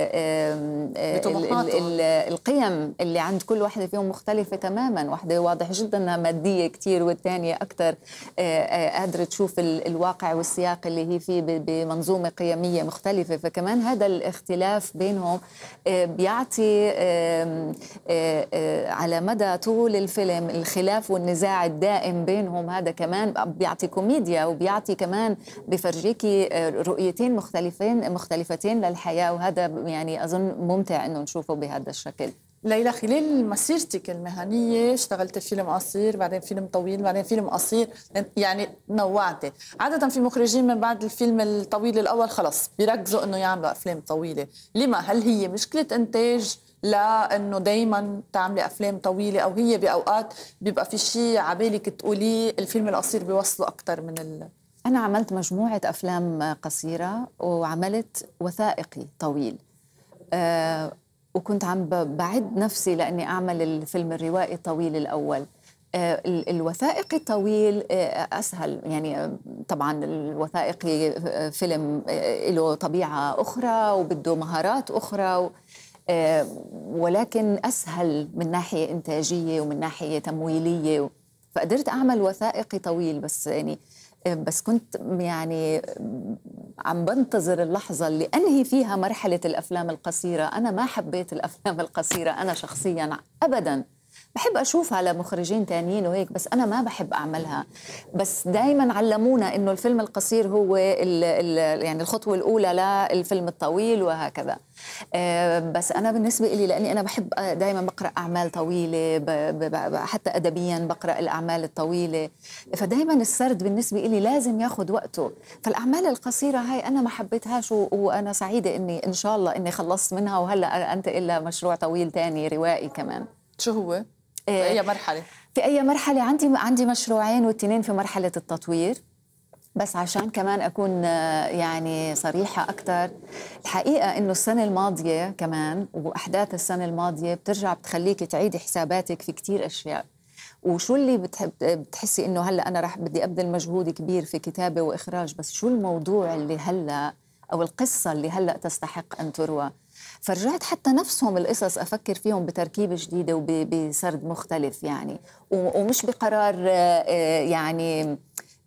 القيم اللي عند كل واحده فيهم مختلفه تماما. واحده واضح جدا انها ماديه كثير، والثانيه اكثر قادره تشوف الواقع والسياق اللي هي فيه بمنظومه قيميه مختلفه. فكمان هذا الاختلاف بينهم بيعطي على مدى طول الفيلم الخلاف والنزاع الدائم بينهم، هذا كمان بيعطي كوميديا، وبيعطي كمان بفرجيكي رؤيتين مختلفين مختلفتين للحياة، وهذا يعني أظن ممتع إنه نشوفه بهذا الشكل. ليلى، خلال مسيرتك المهنية اشتغلت فيلم قصير، بعدين فيلم طويل، بعدين فيلم قصير، يعني نوعتي. عادة في مخرجين من بعد الفيلم الطويل الأول خلص بيركزوا إنه يعملوا أفلام طويلة. لما؟ هل هي مشكلة إنتاج لأنه دايما تعملي أفلام طويلة، أو هي بأوقات بيبقى في شيء عبالك تقولي الفيلم القصير بيوصله أكتر من ال... أنا عملت مجموعة أفلام قصيرة وعملت وثائقي طويل، أه وكنت عم بعد نفسي لأني أعمل الفيلم الروائي الطويل الأول. أه الوثائقي الطويل أسهل، يعني طبعا الوثائقي فيلم له طبيعة أخرى وبده مهارات أخرى و... أه ولكن أسهل من ناحية إنتاجية ومن ناحية تمويلية، فقدرت أعمل وثائقي طويل. بس يعني بس كنت يعني عم بنتظر اللحظة اللي أنهي فيها مرحلة الأفلام القصيرة. أنا ما حبيت الأفلام القصيرة أنا شخصياً أبداً، بحب أشوفها لمخرجين تانيين وهيك، بس أنا ما بحب أعملها. بس دايماً علمونا إنه الفيلم القصير هو ال ال يعني الخطوة الأولى للفيلم الطويل وهكذا. أه بس أنا بالنسبة لي، لأني أنا بحب دايماً بقرأ أعمال طويلة، ب ب حتى أدبياً بقرأ الأعمال الطويلة، فدايماً السرد بالنسبة لي لازم ياخد وقته. فالأعمال القصيرة هاي أنا ما حبيتهاش، وأنا سعيدة إني إن شاء الله إني خلصت منها، وهلأ أنت إلا مشروع طويل تاني روائي كمان. شو هو؟ في أي مرحلة؟ في أي مرحلة؟ عندي عندي مشروعين والاثنين في مرحلة التطوير. بس عشان كمان أكون يعني صريحة أكتر، الحقيقة إنه السنة الماضية كمان وأحداث السنة الماضية بترجع بتخليك تعيدي حساباتك في كتير أشياء. وشو اللي بتحب بتحسي إنه هلأ أنا رح بدي أبذل مجهود كبير في كتابة وإخراج، بس شو الموضوع اللي هلأ أو القصة اللي هلأ تستحق أن تروى. فرجعت حتى نفسهم القصص أفكر فيهم بتركيبة جديدة وبسرد مختلف، يعني ومش بقرار يعني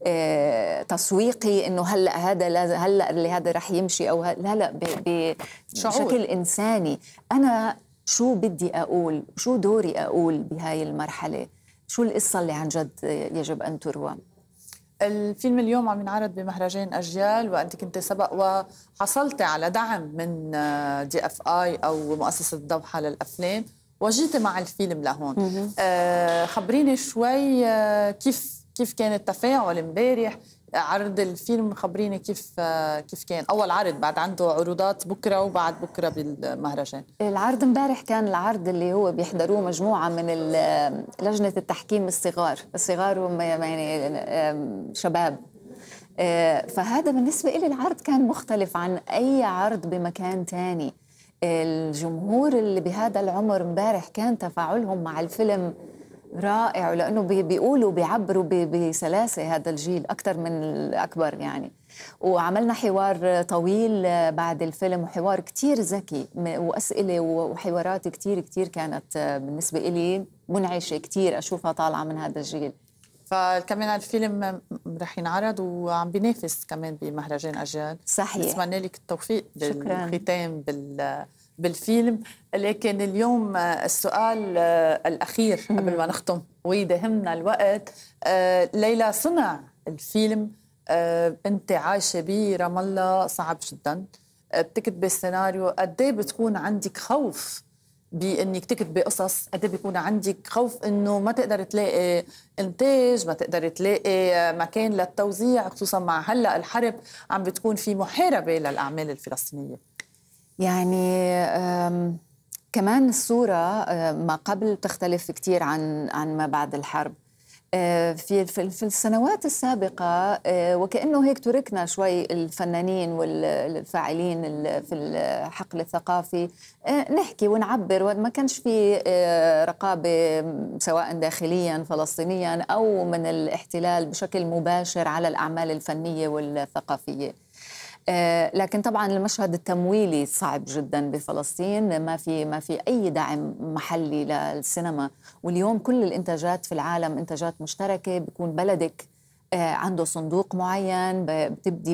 تسويقي إنه هلأ هذا لازم هلأ اللي هذا رح يمشي، أو لا لا بشكل إنساني. أنا شو بدي أقول، شو دوري أقول بهاي المرحلة، شو القصة اللي عن جد يجب أن تروى. الفيلم اليوم عم ينعرض بمهرجان أجيال، وأنت كنت سبق وحصلت على دعم من دي اف اي أو مؤسسة الدوحة للأفلام، وجيت مع الفيلم لهون. آه خبريني شوي، آه كيف كيف كان التفاعل امبارح، عرض الفيلم خبريني كيف كيف كان اول عرض، بعد عنده عروضات بكره وبعد بكره بالمهرجان. العرض امبارح كان العرض اللي هو بيحضروه مجموعه من لجنه التحكيم الصغار، الصغار هم يعني شباب. فهذا بالنسبه لي العرض كان مختلف عن اي عرض بمكان تاني. الجمهور اللي بهذا العمر امبارح كان تفاعلهم مع الفيلم رائع، لأنه بيقولوا بيعبروا بسلاسة هذا الجيل أكثر من الأكبر يعني. وعملنا حوار طويل بعد الفيلم، وحوار كتير ذكي وأسئلة وحوارات كتير كتير كانت بالنسبة إلي منعشة كتير أشوفها طالعة من هذا الجيل. فكمان الفيلم رح ينعرض وعم بينافس كمان بمهرجان أجيال. صحيح. نتمنى لك التوفيق بالختام بال بالفيلم. لكن اليوم السؤال الأخير قبل ما نختم ويدهمنا الوقت. ليلى، صنع الفيلم أنت عايشة برام الله صعب جدا، بتكتب السيناريو، قد ايه بتكون عندك خوف بانك تكتبي قصص، قد ايه بيكون عندك خوف انه ما تقدر تلاقي انتاج، ما تقدر تلاقي مكان للتوزيع، خصوصا مع هلا الحرب عم بتكون في محاربة للأعمال الفلسطينية؟ يعني كمان الصورة ما قبل تختلف كتير عن عن ما بعد الحرب. في في السنوات السابقة وكأنه هيك تركنا شوي الفنانين والفاعلين في الحقل الثقافي نحكي ونعبر، وما كانش في رقابة سواء داخليا فلسطينيا أو من الاحتلال بشكل مباشر على الأعمال الفنية والثقافية. لكن طبعا المشهد التمويلي صعب جدا بفلسطين، ما في ما في اي دعم محلي للسينما. واليوم كل الانتاجات في العالم انتاجات مشتركه، بيكون بلدك عنده صندوق معين بتبدي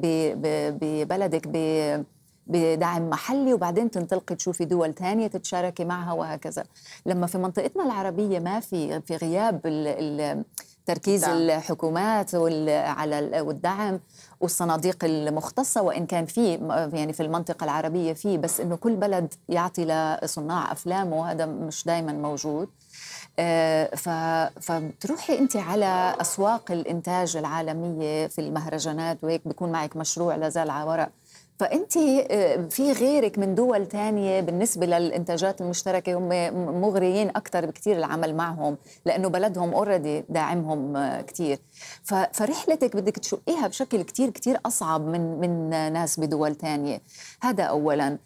ببلدك بدعم محلي، وبعدين تنطلقي تشوفي دول تانية تتشاركي معها وهكذا. لما في منطقتنا العربيه ما في في غياب ال تركيز دعم. الحكومات على والدعم والصناديق المختصة، وإن كان في يعني في المنطقة العربية في، بس إنه كل بلد يعطي لصناع أفلام وهذا مش دايما موجود. فبتروحي أنت على أسواق الإنتاج العالمية في المهرجانات وهيك بيكون معك مشروع لازال على ورق، فأنت في غيرك من دول تانية بالنسبة للإنتاجات المشتركة هم مغريين أكتر بكتير العمل معهم، لأنه بلدهم أوريدي داعمهم كتير. فرحلتك بدك تشقيها بشكل كتير كتير أصعب من من ناس بدول تانية. هذا أولاً.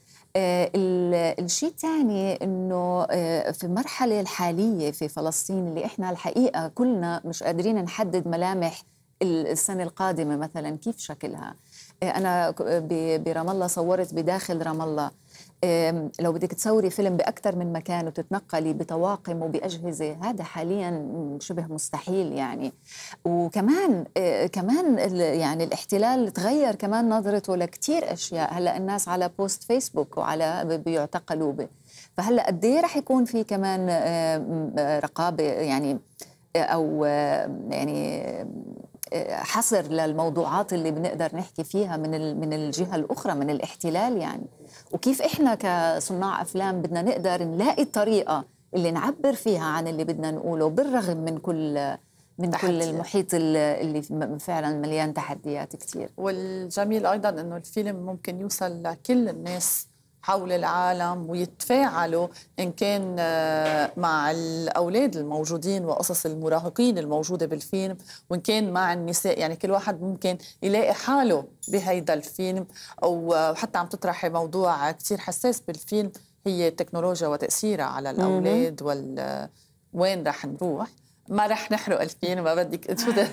الشيء الثاني إنه في المرحلة الحالية في فلسطين اللي إحنا الحقيقة كلنا مش قادرين نحدد ملامح السنة القادمة مثلاً كيف شكلها. أنا برام الله صورت بداخل رام الله، لو بدك تصوري فيلم بأكثر من مكان وتتنقلي بطواقم وبأجهزة، هذا حاليا شبه مستحيل يعني. وكمان كمان يعني الاحتلال تغير كمان نظرته لكتير أشياء. هلأ الناس على بوست فيسبوك وعلى بيعتقلوا، فهلأ قد ايه رح يكون في كمان رقابة يعني أو يعني حصر للموضوعات اللي بنقدر نحكي فيها من من الجهة الأخرى من الاحتلال يعني. وكيف إحنا كصناع أفلام بدنا نقدر نلاقي الطريقة اللي نعبر فيها عن اللي بدنا نقوله بالرغم من كل من تحديات. كل المحيط اللي فعلا مليان تحديات كتير. والجميل أيضا أنه الفيلم ممكن يوصل لكل الناس حول العالم ويتفاعلوا إن كان مع الأولاد الموجودين وقصص المراهقين الموجودة بالفيلم، وإن كان مع النساء. يعني كل واحد ممكن يلاقي حاله بهيدا الفيلم. أو حتى عم تطرحي موضوع كتير حساس بالفيلم، هي التكنولوجيا وتأثيرها على الأولاد وال وين رح نروح. ما رح نحرق الفيلم، ما بدك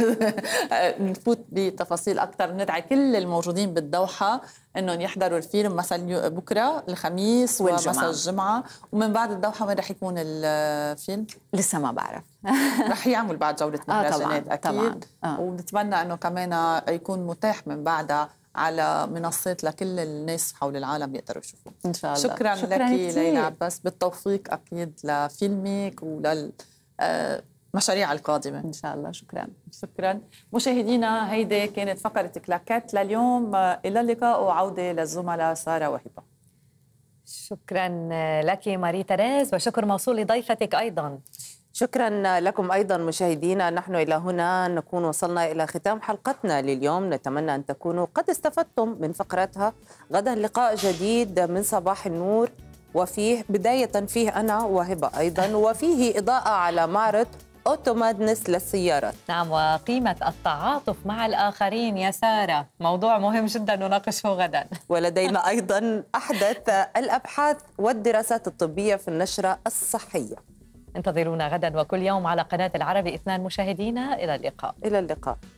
نفوت بتفاصيل أكثر. ندعي كل الموجودين بالدوحة إنهم يحضروا الفيلم مثلا بكرة الخميس ومساء الجمعة. ومن بعد الدوحة وين رح يكون الفيلم؟ لسه ما بعرف. رح يعمل بعد جولة مهرجانات آه أكيد طبعاً. آه. ونتمنى إنه كمان يكون متاح من بعدها على منصات لكل الناس حول العالم يقدروا يشوفوا. إن شاء الله. شكرا, شكرا لك ليلى عباس، بالتوفيق أكيد لفيلمك ولل مشاريع القادمة إن شاء الله. شكرا. شكرا مشاهدينا، هيدي كانت فقرة كلاكات لليوم. إلى اللقاء وعودة للزملاء سارة وهبة. شكرا لك ماري تريز، وشكر موصول لضيفتك أيضا. شكرا لكم أيضا مشاهدينا. نحن إلى هنا نكون وصلنا إلى ختام حلقتنا لليوم. نتمنى أن تكونوا قد استفدتم من فقرتها. غدا لقاء جديد من صباح النور، وفيه بداية فيه أنا وهبة أيضا، وفيه إضاءة على معرض أوتومادنس للسيارات. نعم، وقيمة التعاطف مع الآخرين يا سارة، موضوع مهم جدا نناقشه غدا. ولدينا أيضا أحدث الأبحاث والدراسات الطبية في النشرة الصحية. انتظرونا غدا وكل يوم على قناة العربي اثنان مشاهدينا. إلى اللقاء. إلى اللقاء.